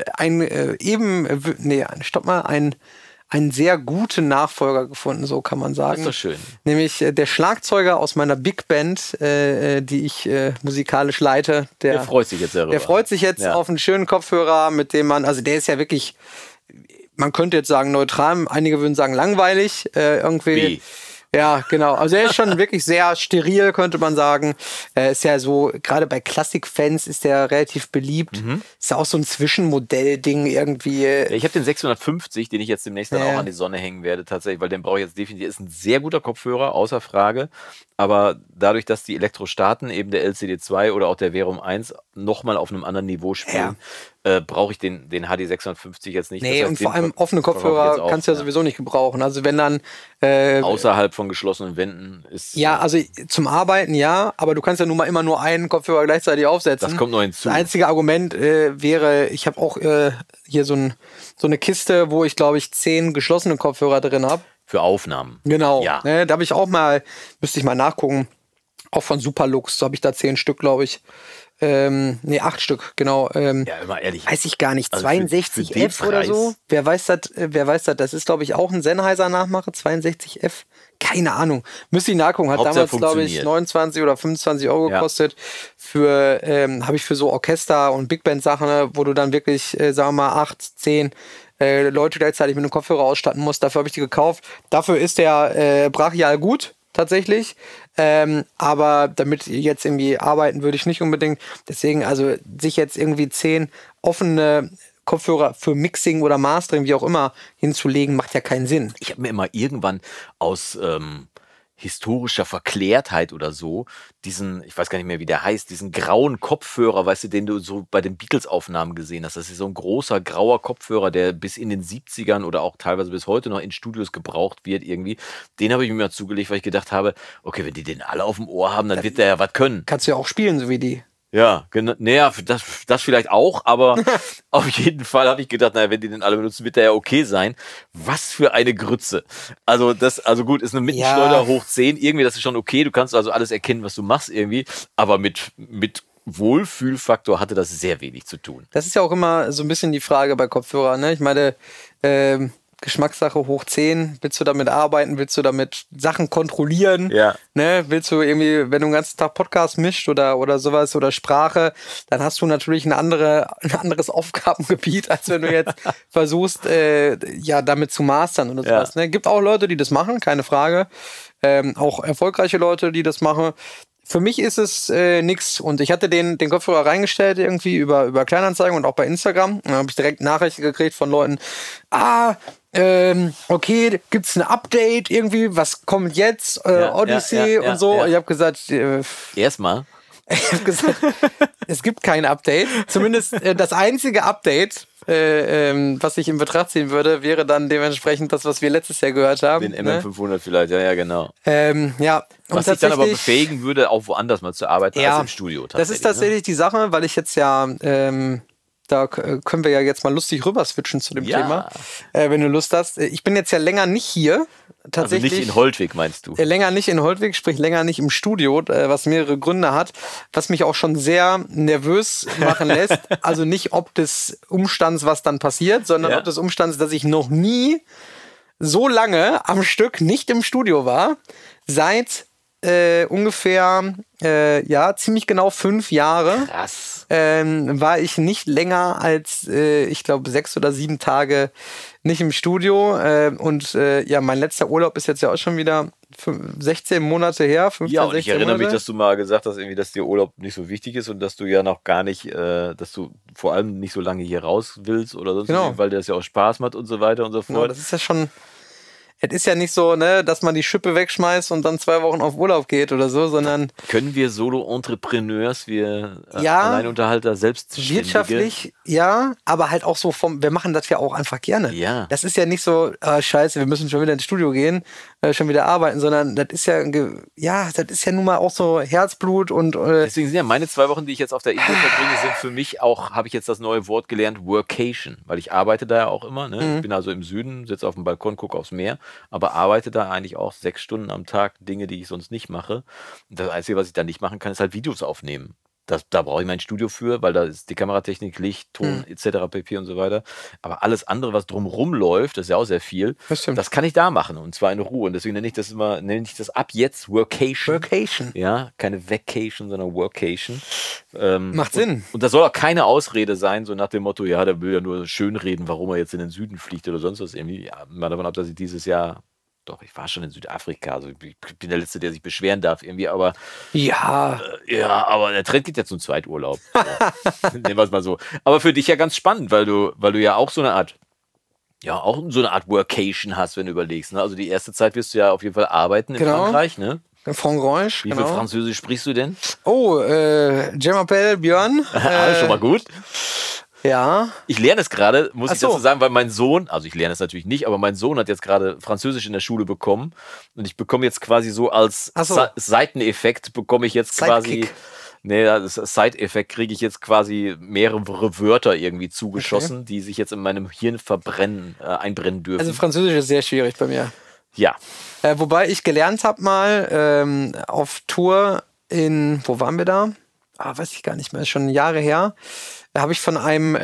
sehr guten Nachfolger gefunden, so kann man sagen. Das ist doch schön. Nämlich der Schlagzeuger aus meiner Big Band, die ich musikalisch leite. Der freut sich jetzt darüber. Der freut sich jetzt Ja. auf einen schönen Kopfhörer, mit dem man, also der ist ja wirklich, man könnte jetzt sagen neutral, einige würden sagen langweilig, irgendwie. Wie? Ja, genau. Also er ist schon wirklich sehr steril, könnte man sagen. Ist ja so, gerade bei Klassikfans ist der relativ beliebt. Ist ja auch so ein Zwischenmodell-Ding irgendwie. Ja, ich habe den 650, den ich jetzt demnächst dann Ja. auch an die Sonne hängen werde, tatsächlich, weil den brauche ich jetzt definitiv. Ist ein sehr guter Kopfhörer, außer Frage. Aber dadurch, dass die Elektrostaten, eben der LCD2 oder auch der Verum 1, nochmal auf einem anderen Niveau spielen, brauche ich den HD 650 jetzt nicht. Nee, Das heißt, und den vor allem offene verkaufe ich Kopfhörer jetzt auch, kannst du ja sowieso nicht gebrauchen. Also wenn dann außerhalb von geschlossenen Wänden ist. ja, also zum Arbeiten ja, aber du kannst ja nun mal immer nur einen Kopfhörer gleichzeitig aufsetzen. Das kommt noch hinzu. Das einzige Argument wäre, ich habe auch hier so eine Kiste, wo ich glaube ich 10 geschlossene Kopfhörer drin habe. Für Aufnahmen. Genau. Ja. Ne, da habe ich auch mal, müsste ich mal nachgucken, auch von Superlux habe ich da 10 Stück, glaube ich. 8 Stück, genau. Ja, immer ehrlich. Weiß ich gar nicht, Also für 62F den oder Preis? so. Wer weiß das? Das ist, glaube ich, auch ein Sennheiser-Nachmacher, 62F. Keine Ahnung. Müsste ich nachgucken. Hat Hauptsache damals, glaube ich, funktioniert. 29 oder 25 Euro Ja. gekostet. Habe ich für so Orchester- und Big Band-Sachen, ne, wo du dann wirklich, sagen wir mal, 8, 10 Leute gleichzeitig mit einem Kopfhörer ausstatten musst. Dafür habe ich die gekauft. Dafür ist der brachial gut. Tatsächlich. Aber damit jetzt irgendwie arbeiten würde ich nicht unbedingt. Deswegen, also sich jetzt irgendwie 10 offene Kopfhörer für Mixing oder Mastering, wie auch immer, hinzulegen, macht ja keinen Sinn. Ich habe mir immer irgendwann aus historischer Verklärtheit oder so diesen, ich weiß gar nicht mehr, wie der heißt, diesen grauen Kopfhörer, weißt du, den du so bei den Beatles-Aufnahmen gesehen hast. Das ist so ein großer grauer Kopfhörer, der bis in den 70ern oder auch teilweise bis heute noch in Studios gebraucht wird irgendwie. Den habe ich mir mal zugelegt, weil ich gedacht habe, okay, wenn die den alle auf dem Ohr haben, dann wird der ja was können. Kannst du ja auch spielen, so wie die. Ja, genau. Naja, das vielleicht auch, aber auf jeden Fall habe ich gedacht, naja, wenn die den alle benutzen, wird der ja okay sein. Was für eine Grütze. Also gut, ist eine Mittenschleuder hoch 10, irgendwie, das ist schon okay, du kannst also alles erkennen, was du machst irgendwie, aber mit Wohlfühlfaktor hatte das sehr wenig zu tun. Das ist ja auch immer so ein bisschen die Frage bei Kopfhörern, ne? Ich meine, Geschmackssache hoch 10, willst du damit arbeiten, willst du damit Sachen kontrollieren, Ja. ne? Willst du irgendwie, wenn du den ganzen Tag Podcast mischt oder sowas oder Sprache, dann hast du natürlich ein anderes Aufgabengebiet, als wenn du jetzt versuchst, damit zu mastern oder Ja. sowas, ne? Gibt auch Leute, die das machen, keine Frage, auch erfolgreiche Leute, die das machen. Für mich ist es nix. Und ich hatte den Kopfhörer reingestellt irgendwie über Kleinanzeigen und auch bei Instagram. Dann habe ich direkt Nachrichten gekriegt von Leuten. Okay, gibt's ein Update irgendwie? Was kommt jetzt? Odyssey ja, und so. ja. Ich habe gesagt, Erstmal, Ich habe gesagt, es gibt kein Update. Zumindest das einzige Update, was ich in Betracht ziehen würde, wäre dann dementsprechend das, was wir letztes Jahr gehört haben. Den MM500 vielleicht, ja, genau. Ja. Was dich dann aber befähigen würde, auch woanders mal zu arbeiten als im Studio. Das ist tatsächlich die Sache, weil ich jetzt ja... da können wir ja jetzt mal lustig rüber switchen zu dem Thema, wenn du Lust hast. Ich bin jetzt ja länger nicht hier. Tatsächlich, also nicht in Holtwig, meinst du? Länger nicht in Holtwig, sprich länger nicht im Studio, was mehrere Gründe hat, was mich auch schon sehr nervös machen lässt. Also nicht ob des Umstands, was dann passiert, sondern ob des Umstands, dass ich noch nie so lange am Stück nicht im Studio war, seit ungefähr, ziemlich genau 5 Jahre. Krass. War ich nicht länger als, ich glaube, 6 oder 7 Tage nicht im Studio. Mein letzter Urlaub ist jetzt ja auch schon wieder 16 Monate her. 15, ja, und ich erinnere mich, Monate. dass du mal gesagt hast, irgendwie, dass dir Urlaub nicht so wichtig ist und dass du ja noch gar nicht, dass du vor allem nicht so lange hier raus willst oder sonst Genau. weil dir das ja auch Spaß macht und so weiter und so fort. Genau, das ist ja schon... Es ist ja nicht so, ne, dass man die Schippe wegschmeißt und dann 2 Wochen auf Urlaub geht oder so, sondern... Können wir Solo-Entrepreneurs, wir Alleinunterhalter, Selbstständige... Wirtschaftlich, ja, aber halt auch so wir machen das ja auch einfach gerne. Ja. Das ist ja nicht so, scheiße, wir müssen schon wieder ins Studio gehen, schon wieder arbeiten, sondern das ist das ist ja nun mal auch so Herzblut und... Deswegen sind ja meine 2 Wochen, die ich jetzt auf der Insel verbringe, sind für mich auch, habe ich jetzt das neue Wort gelernt, Workation, weil ich arbeite da ja auch immer, ne? Ich bin also im Süden, sitze auf dem Balkon, gucke aufs Meer, aber arbeite da eigentlich auch 6 Stunden am Tag, Dinge, die ich sonst nicht mache. Und das Einzige, was ich da nicht machen kann, ist halt Videos aufnehmen. Da brauche ich mein Studio für, weil da ist die Kameratechnik, Licht, Ton etc. pp. Und so weiter. Aber alles andere, was drumherum läuft, das ist ja auch sehr viel, das kann ich da machen und zwar in Ruhe. Und deswegen nenne ich das ab jetzt Workation. Workation. Ja, keine Vacation, sondern Workation. Macht Sinn. Und das soll auch keine Ausrede sein, so nach dem Motto, ja, der will ja nur schönreden, warum er jetzt in den Süden fliegt oder sonst was irgendwie. Ja, mal davon ab, dass ich dieses Jahr... Doch, ich war schon in Südafrika, also ich bin der Letzte, der sich beschweren darf irgendwie, aber... Ja. Aber der Trend geht ja zum Zweiturlaub. Nehmen wir es mal so. Aber für dich ja ganz spannend, weil du ja auch so eine Art Workation hast, wenn du überlegst. Ne? Also die erste Zeit wirst du ja auf jeden Fall arbeiten in Frankreich, ne? Frankreich, Wie viel Französisch sprichst du denn? Oh, je m'appelle Björn. Schon mal gut. Ja. Ich lerne es gerade, muss ich dazu sagen, weil mein Sohn, also ich lerne es natürlich nicht, aber mein Sohn hat jetzt gerade Französisch in der Schule bekommen und ich bekomme jetzt quasi so als Seiteneffekt bekomme ich jetzt quasi, das Side-Effekt kriege ich jetzt quasi mehrere Wörter irgendwie zugeschossen, die sich jetzt in meinem Hirn einbrennen dürfen. Also Französisch ist sehr schwierig bei mir. Ja. Wobei ich gelernt habe mal auf Tour wo waren wir da? Weiß ich gar nicht mehr, ist schon Jahre her. Da habe ich von einem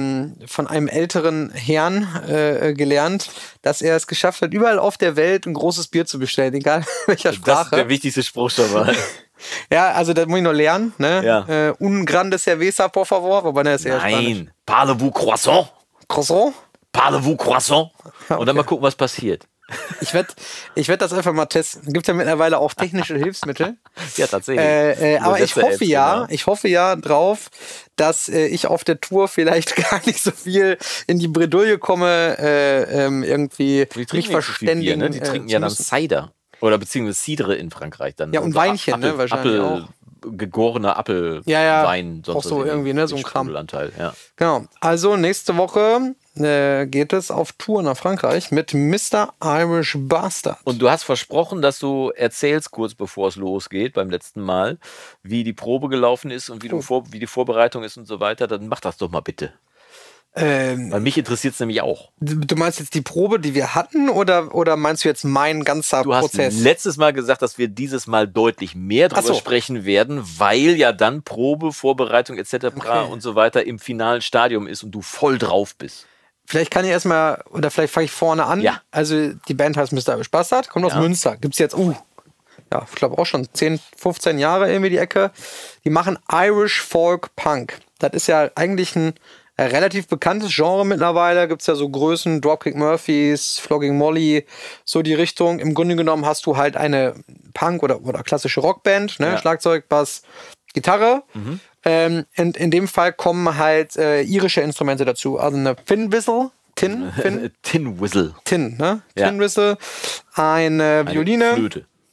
älteren Herrn gelernt, dass er es geschafft hat, überall auf der Welt ein großes Bier zu bestellen, egal welcher Sprache. Das ist der wichtigste Spruch schon mal. Ja, also das muss ich noch lernen. Ne? Ja. Un grande cerveza, por favor. Wobei, das ist eher Spanisch. Nein, parlez-vous croissant? Croissant? Parlez-vous croissant? Ja, und dann mal gucken, was passiert. Ich werd das einfach mal testen. Gibt ja mittlerweile auch technische Hilfsmittel. Ja, tatsächlich. Aber ich hoffe ja drauf, dass ich auf der Tour vielleicht gar nicht so viel in die Bredouille komme, irgendwie mich verständigen. Bier, ne? Die trinken ja dann Cider. Oder beziehungsweise Cidre in Frankreich dann. Ja, und Weinchen, ne, wahrscheinlich auch. Gegorener Apfelwein. Auch so irgendwie, ne, so ein Kram. Ja. Genau. Also nächste Woche geht es auf Tour nach Frankreich mit Mr. Irish Bastard. Und du hast versprochen, dass du erzählst, kurz bevor es losgeht, beim letzten Mal, wie die Probe gelaufen ist und wie die Vorbereitung ist und so weiter. Dann mach das doch mal bitte. Weil mich interessiert es nämlich auch. Du meinst jetzt die Probe, die wir hatten, oder meinst du jetzt mein ganzer Prozess? Du hast letztes Mal gesagt, dass wir dieses Mal deutlich mehr drüber sprechen werden, weil ja dann Probe, Vorbereitung etc. und so weiter im finalen Stadium ist und du voll drauf bist. Vielleicht kann ich erstmal, oder vielleicht fange ich vorne an. Ja. Also die Band heißt Mr. Irish Bastard, kommt aus Münster. Gibt's jetzt, ich glaube auch schon 10, 15 Jahre irgendwie die Ecke. Die machen Irish Folk Punk. Das ist ja eigentlich ein relativ bekanntes Genre mittlerweile. Gibt's ja so Größen, Dropkick Murphys, Flogging Molly, so die Richtung. Im Grunde genommen hast du halt eine Punk- oder klassische Rockband, ne? Schlagzeug, Bass, Gitarre. In dem Fall kommen halt irische Instrumente dazu. Also eine Tin Whistle, Tin Whistle. ne? Tin Whistle, eine Violine. Flöte.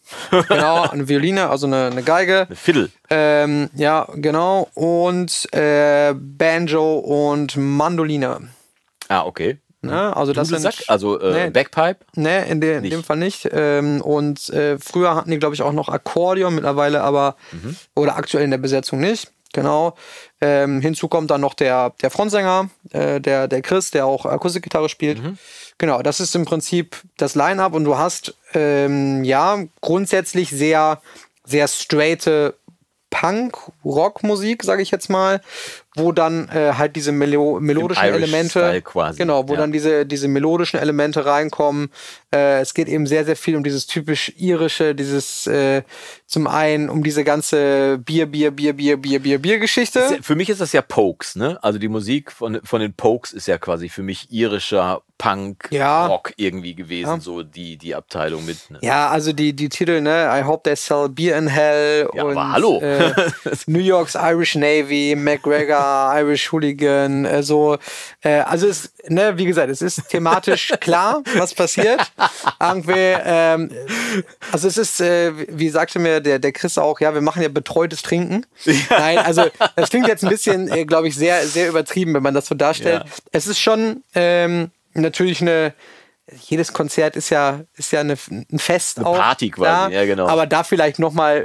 Genau, eine Violine, also eine Geige. Eine Fiddle. Ja, genau. Und Banjo und Mandoline. Ah, okay. Ne? Also das sind, Dudelsack, also nee, Bagpipe? Ne, in dem Fall nicht. Und früher hatten die, glaube ich, auch noch Akkordeon, mittlerweile aber, oder aktuell in der Besetzung nicht. Genau. Hinzu kommt dann noch der Frontsänger, der Chris, der auch Akustikgitarre spielt. Genau, das ist im Prinzip das Line-Up und du hast ja grundsätzlich sehr, sehr straighte Punk-Rock-Musik, sage ich jetzt mal, wo dann halt diese melodischen Elemente, quasi. Genau, wo dann diese melodischen Elemente reinkommen. Es geht eben sehr, sehr viel um dieses typisch irische, dieses zum einen um diese ganze Bier-Geschichte. Für mich ist das ja Pokes, ne? Also die Musik von den Pokes ist ja quasi für mich irischer Punk-Rock irgendwie gewesen, so die Abteilung mit. Ne? Ja, also die Titel, ne? I Hope They Sell Beer in Hell ja, und aber hallo. New York's Irish Navy, McGregor, Irish Hooligan, also es, ne, wie gesagt, es ist thematisch klar, was passiert. Irgendwie, also es ist, wie sagte mir der Chris auch, ja, wir machen ja betreutes Trinken. Nein, also das klingt jetzt ein bisschen, glaube ich, sehr, sehr übertrieben, wenn man das so darstellt. Ja. Es ist schon natürlich jedes Konzert ist ja ein Fest eine auch. Party quasi, ja genau. Aber da vielleicht nochmal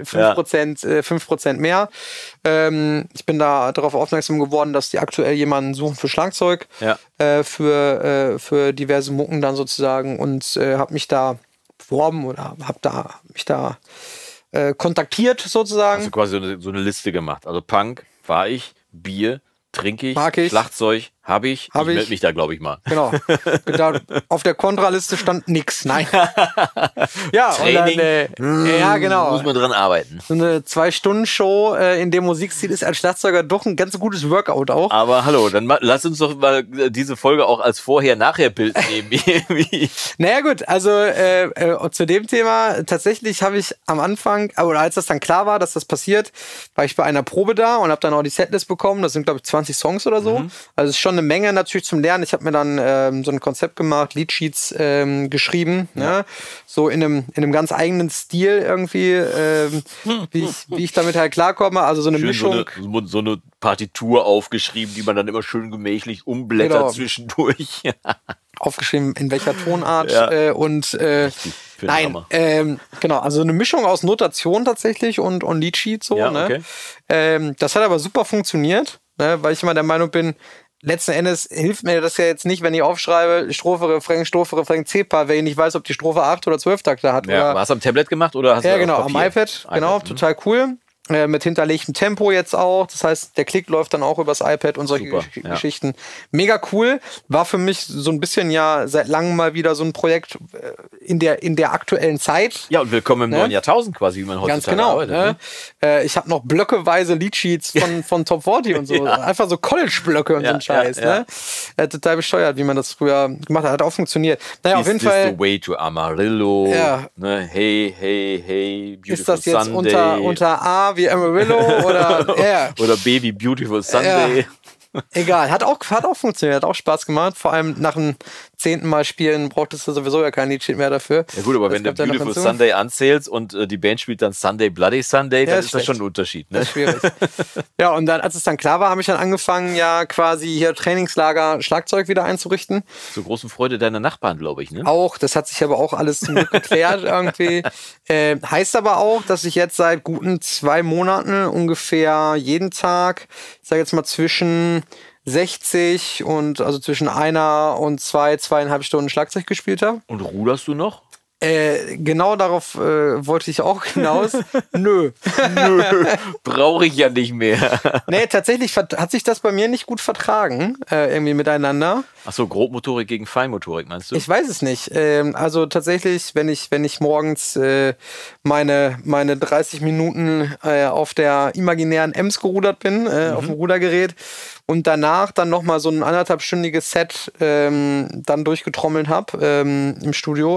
5% mehr. Ich bin da darauf aufmerksam geworden, dass die aktuell jemanden suchen für Schlagzeug, für diverse Mucken dann sozusagen und habe mich da beworben oder habe mich da kontaktiert sozusagen. Also quasi so eine Liste gemacht. Also Punk war ich, Bier trinke ich, mag ich, Schlagzeug habe ich. Ich melde mich da, glaube ich, mal. Genau. Auf der Kontraliste stand nix. Nein. Ja, Training. Und dann, ja, genau. Muss man dran arbeiten. So eine 2-Stunden-Show in dem Musikstil ist als Schlagzeuger doch ein ganz gutes Workout auch. Aber hallo, dann lass uns doch mal diese Folge auch als Vorher-Nachher-Bild nehmen. Naja gut, also zu dem Thema, tatsächlich habe ich am Anfang, oder als das dann klar war, dass das passiert, war ich bei einer Probe da und habe dann auch die Setlist bekommen. Das sind, glaube ich, 20 Songs oder so. Also es ist schon eine Menge natürlich zum Lernen. Ich habe mir dann so ein Konzept gemacht, Leadsheets geschrieben, ne? So in einem ganz eigenen Stil irgendwie, wie ich damit halt klarkomme. Also so eine schön Mischung. So eine Partitur aufgeschrieben, die man dann immer schön gemächlich umblättert zwischendurch. Aufgeschrieben, in welcher Tonart und nein, genau, also eine Mischung aus Notation tatsächlich und Leadsheet so. Ja, ne? Okay. Das hat aber super funktioniert, ne? Weil ich immer der Meinung bin, letzten Endes hilft mir das ja jetzt nicht, wenn ich aufschreibe, Strophe, Refrain, C-Part, wenn ich nicht weiß, ob die Strophe 8 oder 12 Takte hat. Ja, oder hast du am Tablet gemacht oder hast du genau, auf Papier? am iPad, genau, total cool. Mit hinterlegtem Tempo jetzt auch. Das heißt, der Klick läuft dann auch übers iPad und solche Geschichten. Mega cool. War für mich so ein bisschen seit langem mal wieder so ein Projekt in der aktuellen Zeit. Ja, und willkommen im neuen Jahrtausend quasi, wie man heutzutage Ganz genau, arbeitet. Ne? Ich habe noch blöckeweise Leadsheets von Top 40 und so. Einfach so College-Blöcke und so ein Scheiß. Ne? Total bescheuert, wie man das früher gemacht hat. Hat auch funktioniert. Naja, auf jeden Fall. The way to Amarillo. Ja. Ne? Hey, beautiful ist das jetzt Sunday. unter A wie Amarillo oder oder B wie Beautiful Sunday. Ja. Egal, hat auch funktioniert, hat auch Spaß gemacht. Vor allem nach dem 10. Mal spielen brauchtest du sowieso ja kein Liedsheet mehr dafür. Ja gut, aber wenn du Beautiful Sunday anzählst und die Band spielt dann Sunday Bloody Sunday, dann ist das schon ein Unterschied. Ne? Das ist schwierig. Ja, und dann, als es dann klar war, habe ich dann angefangen, quasi hier Trainingslager Schlagzeug wieder einzurichten. Zur großen Freude deiner Nachbarn, glaube ich, ne? Auch, das hat sich aber auch alles zum Glück geklärt irgendwie. Heißt aber auch, dass ich jetzt seit guten 2 Monaten ungefähr jeden Tag, ich sage jetzt mal zwischen 60 und also zwischen 1 und 2,5 Stunden Schlagzeug gespielt habe. Und ruderst du noch? Genau darauf wollte ich auch hinaus. Nö. Brauche ich ja nicht mehr. Nee, tatsächlich hat sich das bei mir nicht gut vertragen, irgendwie miteinander. Achso, Grobmotorik gegen Feinmotorik, meinst du? Ich weiß es nicht. Also tatsächlich, wenn ich morgens meine 30 Minuten auf der imaginären Ems gerudert bin, auf dem Rudergerät, und danach dann nochmal so ein 1,5-stündiges Set dann durchgetrommelt habe im Studio,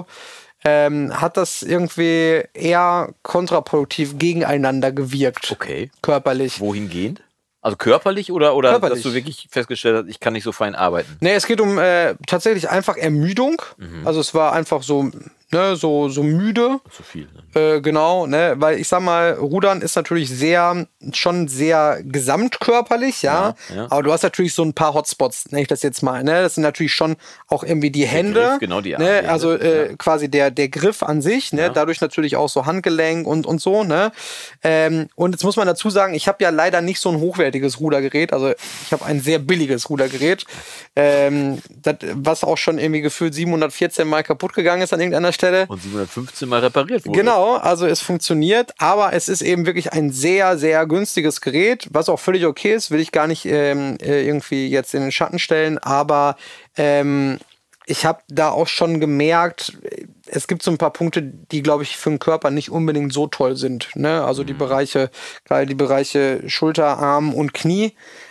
hat das irgendwie eher kontraproduktiv gegeneinander gewirkt. Okay. Körperlich. Wohingehend? Also körperlich oder körperlich. Dass du wirklich festgestellt hast, ich kann nicht so fein arbeiten? Nee, es geht um tatsächlich einfach Ermüdung. Also es war einfach so ne, so müde. Zu viel. Genau, ne, weil ich sag mal, Rudern ist natürlich schon sehr gesamtkörperlich, ja. Aber du hast natürlich so ein paar Hotspots, nenne ich das jetzt mal, ne. Das sind natürlich schon auch irgendwie die Hände. Griff, genau, die ne, also quasi der Griff an sich, ne, dadurch natürlich auch so Handgelenk und so, ne. Und jetzt muss man dazu sagen, ich habe ja leider nicht so ein hochwertiges Rudergerät, also ich habe ein sehr billiges Rudergerät, was auch schon irgendwie gefühlt 714 Mal kaputt gegangen ist an irgendeiner Stelle. Und 715 Mal repariert wurde. Genau, also es funktioniert, aber es ist eben wirklich ein sehr, sehr günstiges Gerät, was auch völlig okay ist, will ich gar nicht irgendwie jetzt in den Schatten stellen, aber ich habe da auch schon gemerkt, es gibt so ein paar Punkte, die, glaube ich, für den Körper nicht unbedingt so toll sind. Ne? Also die Bereiche, gerade die Bereiche Schulter, Arm und Knie.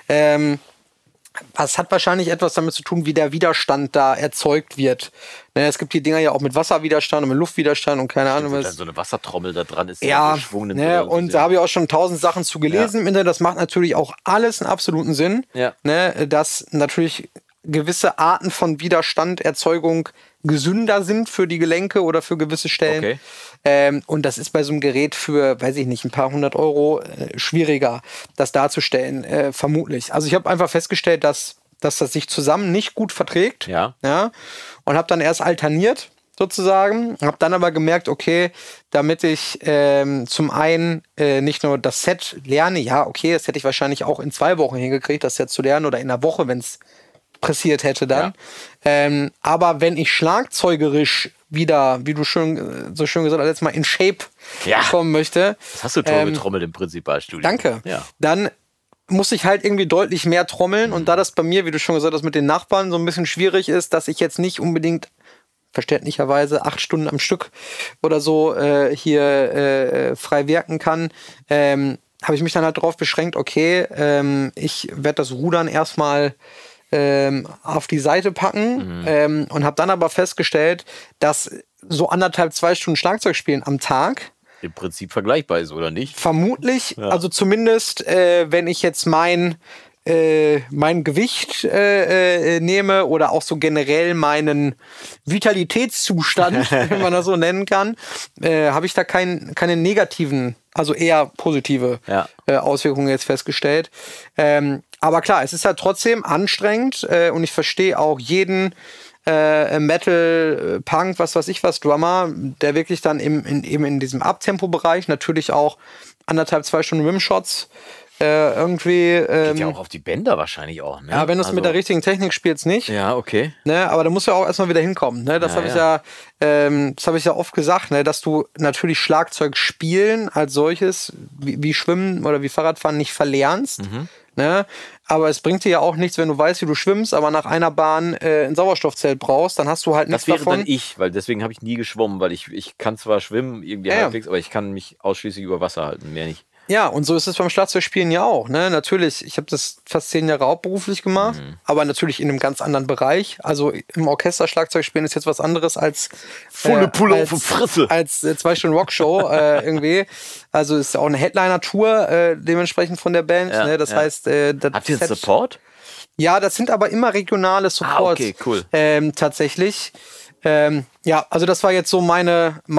Das hat wahrscheinlich etwas damit zu tun, wie der Widerstand da erzeugt wird. Ne, es gibt die Dinger ja auch mit Wasserwiderstand und mit Luftwiderstand und keine Ahnung was. Dann so eine Wassertrommel da dran ist. Ja, ne, und da habe ich auch schon 1000 Sachen zu gelesen im Internet. Das macht natürlich auch alles einen absoluten Sinn. Ja. Ne, dass natürlich gewisse Arten von Widerstanderzeugung gesünder sind für die Gelenke oder für gewisse Stellen. Okay. Und das ist bei so einem Gerät für, weiß ich nicht, ein paar 100 Euro schwieriger, das darzustellen, vermutlich. Also ich habe einfach festgestellt, dass das sich zusammen nicht gut verträgt. Ja. Und habe dann erst alterniert, sozusagen. Habe dann aber gemerkt, okay, damit ich zum einen nicht nur das Set lerne, ja, okay, das hätte ich wahrscheinlich auch in 2 Wochen hingekriegt, das Set zu lernen, oder in einer Woche, wenn es pressiert hätte dann. Ja. Aber wenn ich schlagzeugerisch wieder, wie du so schön gesagt hast, jetzt mal in Shape kommen möchte. Das hast du toll getrommelt im Prinzipalstudio. Danke. Ja. Dann muss ich halt irgendwie deutlich mehr trommeln. Und da das bei mir, wie du schon gesagt hast, mit den Nachbarn so ein bisschen schwierig ist, dass ich jetzt nicht unbedingt verständlicherweise 8 Stunden am Stück oder so hier frei wirken kann, habe ich mich dann halt darauf beschränkt, okay, ich werde das Rudern erstmal auf die Seite packen und habe dann aber festgestellt, dass so 1,5, 2 Stunden Schlagzeug spielen am Tag im Prinzip vergleichbar ist, oder nicht? Vermutlich, also zumindest wenn ich jetzt mein Gewicht nehme oder auch so generell meinen Vitalitätszustand, wenn man das so nennen kann, habe ich da keine negativen, also eher positive Auswirkungen jetzt festgestellt. Aber klar, es ist halt trotzdem anstrengend und ich verstehe auch jeden Metal, Punk, was weiß ich was, Drummer, der wirklich dann eben in diesem Abtempo-Bereich natürlich auch 1,5, 2 Stunden Rimshots irgendwie. Geht ja auch auf die Bänder wahrscheinlich auch, ne? Ja, wenn du es mit der richtigen Technik spielst, nicht. Ja, okay. Ne, aber da musst du ja auch erstmal wieder hinkommen. Ne? Das habe ich ja oft gesagt, ne? Dass du natürlich Schlagzeug spielen als solches, wie Schwimmen oder wie Fahrradfahren nicht verlernst. Ne? Aber es bringt dir ja auch nichts, wenn du weißt, wie du schwimmst, aber nach einer Bahn ein Sauerstoffzelt brauchst, dann hast du halt nichts davon. Das wäre dann weil deswegen habe ich nie geschwommen, weil ich kann zwar schwimmen, irgendwie halbwegs, aber ich kann mich ausschließlich über Wasser halten, mehr nicht. Ja, und so ist es beim Schlagzeugspielen ja auch. Ne? Natürlich, ich habe das fast 10 Jahre hauptberuflich gemacht, aber natürlich in einem ganz anderen Bereich. Also im Orchester Schlagzeugspielen ist jetzt was anderes als volle Pulle auf die Fresse. Als 2 Stunden Rockshow irgendwie. Also ist ja auch eine Headliner-Tour dementsprechend von der Band. Ne? Das heißt, habt ihr einen Support? Ja, das sind aber immer regionale Supports. Okay, cool. Tatsächlich. Ja, also das war jetzt so mein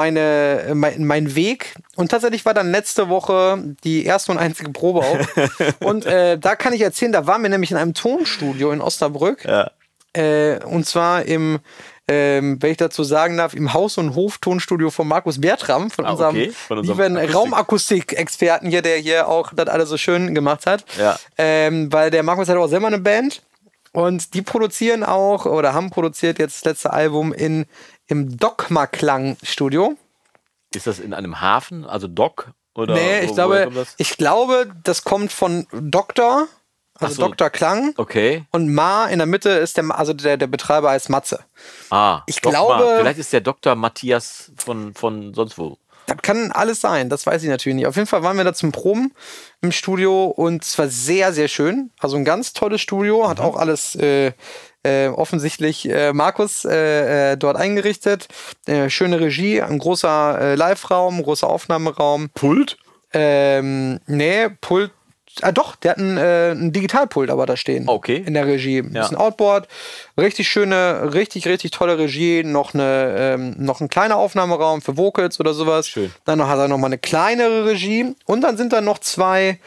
Weg. Und tatsächlich war dann letzte Woche die erste und einzige Probe auch. Und da kann ich erzählen, da waren wir nämlich in einem Tonstudio in Osnabrück. Ja. Und zwar wenn ich dazu sagen darf, im Haus- und Hof-Tonstudio von Markus Bertram, von unserem lieben Raumakustik-Experten hier, der hier auch das alles so schön gemacht hat. Ja. Weil der Markus hat auch selber eine Band. Und die produzieren auch oder haben produziert jetzt das letzte Album im Dogma-Klang-Studio. Ist das in einem Hafen, also Dock? Oder nee, ich glaube, das kommt von Doktor, also Dr. Klang. Okay. Und Ma in der Mitte ist der Betreiber heißt Matze. Ich glaube. Vielleicht ist der Dr. Matthias von sonst wo. Das kann alles sein, das weiß ich natürlich nicht. Auf jeden Fall waren wir da zum Proben im Studio und es war sehr, sehr schön. Also ein ganz tolles Studio, hat auch alles offensichtlich Markus dort eingerichtet. Schöne Regie, ein großer Live-Raum, großer Aufnahmeraum. Pult? Nee, Pult Doch, der hat ein Digitalpult aber da stehen. Okay. In der Regie. Ein bisschen Outboard. Richtig schöne, richtig tolle Regie. Noch ein kleiner Aufnahmeraum für Vocals oder sowas. Schön. Dann hat er noch mal eine kleinere Regie. Und dann sind da noch 2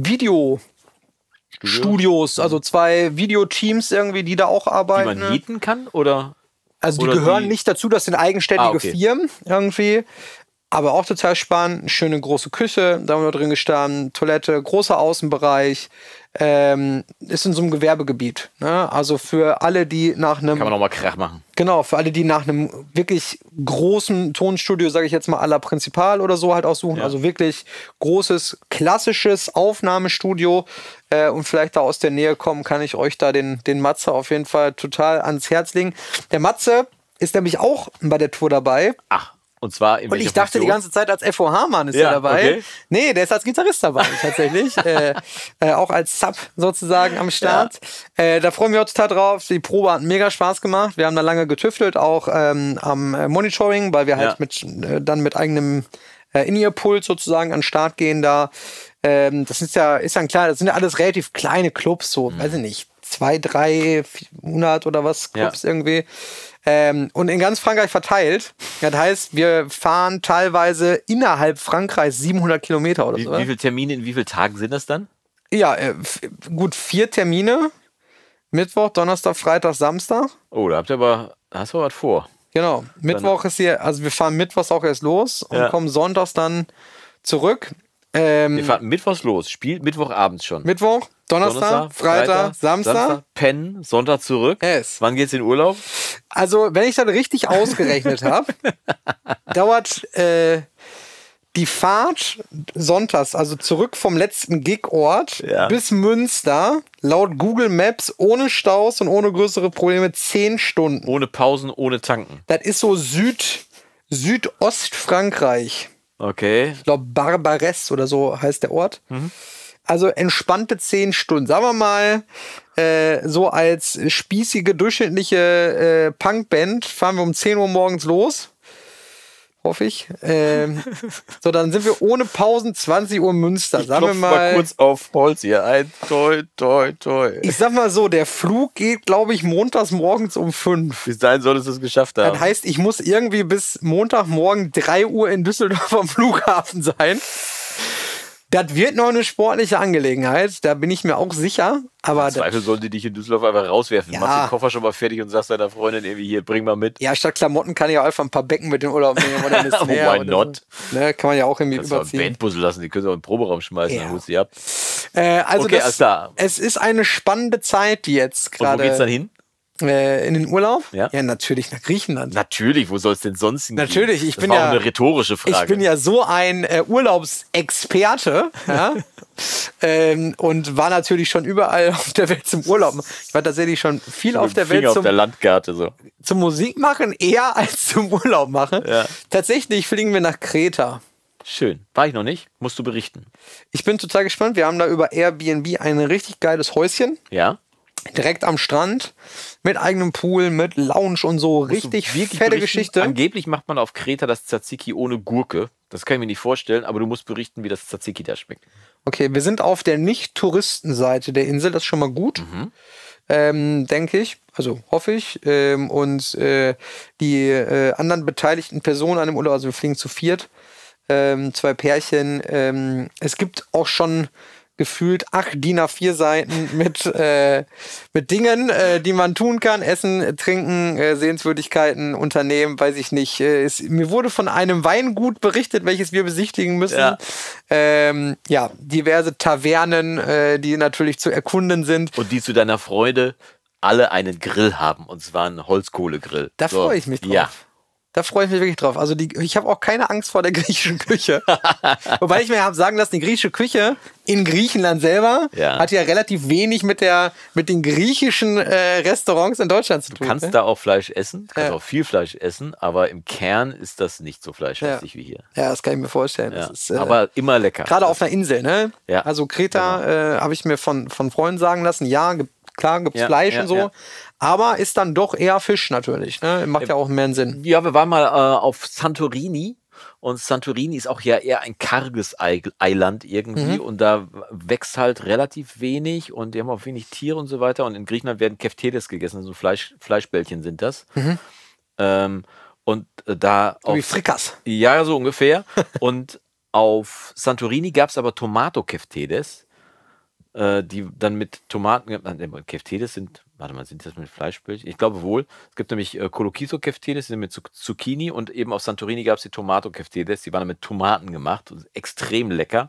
Studios, also 2 Videoteams irgendwie, die da auch arbeiten. Die man mieten kann, oder? Also die oder gehören nicht dazu, das sind eigenständige Firmen irgendwie. Aber auch total spannend. Schöne große Küche, da haben wir drin gestanden, Toilette, großer Außenbereich. Ist in so einem Gewerbegebiet. Ne? Also für alle, die nach einem... Kann man nochmal Krach machen. Genau, für alle, die nach einem wirklich großen Tonstudio, sage ich jetzt mal, à la Principal oder so halt aussuchen. Ja. Also wirklich großes, klassisches Aufnahmestudio. Und vielleicht da aus der Nähe kommen, kann ich euch da den Matze auf jeden Fall total ans Herz legen. Der Matze ist nämlich auch bei der Tour dabei. Ach. Und zwar in Und ich dachte die ganze Zeit, als FOH-Mann ist er dabei. Okay. Nee, der ist als Gitarrist dabei, tatsächlich. Auch als Sub sozusagen am Start. Ja. Da freuen wir uns total drauf. Die Probe hat mega Spaß gemacht. Wir haben da lange getüftelt, auch am Monitoring, weil wir halt mit eigenem In-Ear-Pult sozusagen an den Start gehen da. Das ist ja klar, das sind ja alles relativ kleine Clubs, so, weiß ich nicht, 200, 300, 400 oder was Clubs irgendwie. Und in ganz Frankreich verteilt. Das heißt, wir fahren teilweise innerhalb Frankreichs 700 Kilometer oder so. Wie viele Termine in wie vielen Tagen sind das dann? Ja, gut 4 Termine. Mittwoch, Donnerstag, Freitag, Samstag. Oh, da hast du aber was vor. Genau. Mittwoch ist hier, also wir fahren mittwochs auch erst los und kommen sonntags dann zurück. Wir fahren mittwochs los, spielt Mittwochabends schon. Mittwoch, Donnerstag, Freitag, Samstag. Pennen, Sonntag zurück. Wann geht's in Urlaub? Also, wenn ich das richtig ausgerechnet habe, dauert die Fahrt sonntags, also zurück vom letzten Gig-Ort bis Münster, laut Google Maps, ohne Staus und ohne größere Probleme, 10 Stunden. Ohne Pausen, ohne Tanken. Das ist so Südostfrankreich. Okay. Ich glaube, Barbares oder so heißt der Ort. Mhm. Also entspannte 10 Stunden. Sagen wir mal, so als spießige, durchschnittliche Punkband fahren wir um 10 Uhr morgens los. Hoffe ich. So, dann sind wir ohne Pausen 20 Uhr Münster. Sagen wir mal kurz auf Holz hier ein. Toi, toi, toi. Ich sag mal so, der Flug geht, glaube ich, montags morgens um 5. Bis dahin solltest du es geschafft haben. Das heißt, ich muss irgendwie bis Montagmorgen 3 Uhr in Düsseldorf am Flughafen sein. Das wird noch eine sportliche Angelegenheit, da bin ich mir auch sicher. Aber im Zweifel sollen die dich in Düsseldorf einfach rauswerfen. Ja. Machst den Koffer schon mal fertig und sagst deiner Freundin irgendwie, hier, bring mal mit. Ja, statt Klamotten kann ich auch einfach ein paar Becken mit in den Urlaub nehmen. Oder why not? So. Ne, kann man ja auch irgendwie kannst überziehen. Kannst du Bandpuzzle lassen, die können sie auch in den Proberaum schmeißen, dann holst du die ab. Also okay, alles klar. Es ist eine spannende Zeit, die jetzt gerade... Und wo geht's dann hin? In den Urlaub? Ja, natürlich nach Griechenland. Natürlich, wo soll es denn sonst hingehen? Natürlich, das war auch eine rhetorische Frage. Ich bin ja so ein Urlaubsexperte und war natürlich schon überall auf der Welt zum Urlaub. Ich war tatsächlich schon viel auf der Welt auf der Landkarte so. Zum Musik machen eher als zum Urlaub machen. Ja. Tatsächlich fliegen wir nach Kreta. Schön. War ich noch nicht. Musst du berichten. Ich bin total gespannt. Wir haben da über Airbnb ein richtig geiles Häuschen. Ja. Direkt am Strand, mit eigenem Pool, mit Lounge und so. Richtig fette Geschichte. Angeblich macht man auf Kreta das Tzatziki ohne Gurke. Das kann ich mir nicht vorstellen, aber du musst berichten, wie das Tzatziki da schmeckt. Okay, wir sind auf der Nicht-Touristenseite der Insel. Das ist schon mal gut, denke ich. Also hoffe ich. Und die anderen beteiligten Personen an dem Urlaub, also wir fliegen zu 4, 2 Pärchen. Es gibt auch schon gefühlt 8 DIN A4 Seiten mit Dingen, die man tun kann. Essen, trinken, Sehenswürdigkeiten, Unternehmen, weiß ich nicht. Mir wurde von einem Weingut berichtet, welches wir besichtigen müssen. Ja, diverse Tavernen, die natürlich zu erkunden sind. Und die zu deiner Freude alle einen Grill haben. Und zwar einen Holzkohlegrill. Da freue ich mich drauf. Ja. Da freue ich mich wirklich drauf. Also ich habe auch keine Angst vor der griechischen Küche. Wobei ich mir habe sagen lassen, die griechische Küche in Griechenland selber hat ja relativ wenig mit den griechischen Restaurants in Deutschland zu tun. Du kannst da auch Fleisch essen, du kannst auch viel Fleisch essen, aber im Kern ist das nicht so fleischlastig wie hier. Ja, das kann ich mir vorstellen. Ja. Das ist, aber immer lecker. Gerade auf einer Insel, ne? Ja. Also Kreta habe ich mir von Freunden sagen lassen, klar gibt's Fleisch und so. Ja. Aber ist dann doch eher Fisch natürlich. Ne? Macht ja auch mehr Sinn. Ja, wir waren mal auf Santorini Und Santorini ist auch ja eher ein karges Eiland irgendwie und da wächst halt relativ wenig und die haben auch wenig Tiere und so weiter. Und in Griechenland werden Keftedes gegessen, also Fleischbällchen sind das. Und da Wie Frikas. Ja, so ungefähr. Und auf Santorini gab es aber Tomato-Keftedes, die dann mit Tomaten, Keftedes sind, warte mal, sind das mit Fleischbällchen? Ich glaube wohl. Es gibt nämlich Kolokiso-Keftedes, die sind mit Zucchini und eben auf Santorini gab es die Tomato-Keftedes, die waren dann mit Tomaten gemacht und extrem lecker.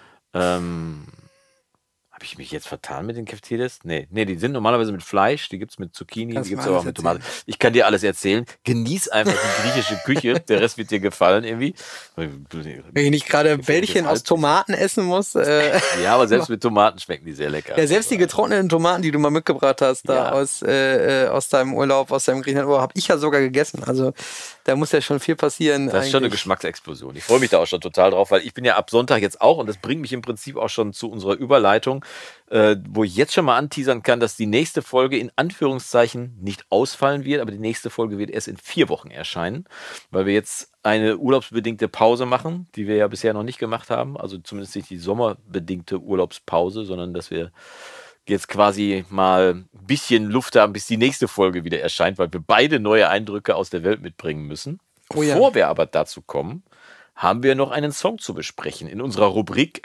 Habe ich mich jetzt vertan mit den Keftedes? Nee, die sind normalerweise mit Fleisch, die gibt es mit Zucchini, die gibt es aber auch mit Tomaten. Ich kann dir alles erzählen. Genieß einfach die griechische Küche, der Rest wird dir gefallen irgendwie. Wenn ich nicht gerade Bällchen aus Tomaten essen muss. Ja, aber selbst mit Tomaten schmecken die sehr lecker. Ja, selbst die getrockneten Tomaten, die du mal mitgebracht hast, da aus deinem Urlaub, aus deinem Griechenland, habe ich ja sogar gegessen. Also da muss ja schon viel passieren. Das ist schon eine Geschmacksexplosion. Ich freue mich da auch schon total drauf, weil ich bin ja ab Sonntag jetzt auch und das bringt mich im Prinzip auch schon zu unserer Überleitung, wo ich jetzt schon mal anteasern kann, dass die nächste Folge in Anführungszeichen nicht ausfallen wird, aber die nächste Folge wird erst in 4 Wochen erscheinen, weil wir jetzt eine urlaubsbedingte Pause machen, die wir ja bisher noch nicht gemacht haben, also zumindest nicht die sommerbedingte Urlaubspause, sondern dass wir jetzt quasi mal ein bisschen Luft haben, bis die nächste Folge wieder erscheint, weil wir beide neue Eindrücke aus der Welt mitbringen müssen. Oh ja. Bevor wir aber dazu kommen, haben wir noch einen Song zu besprechen in unserer Rubrik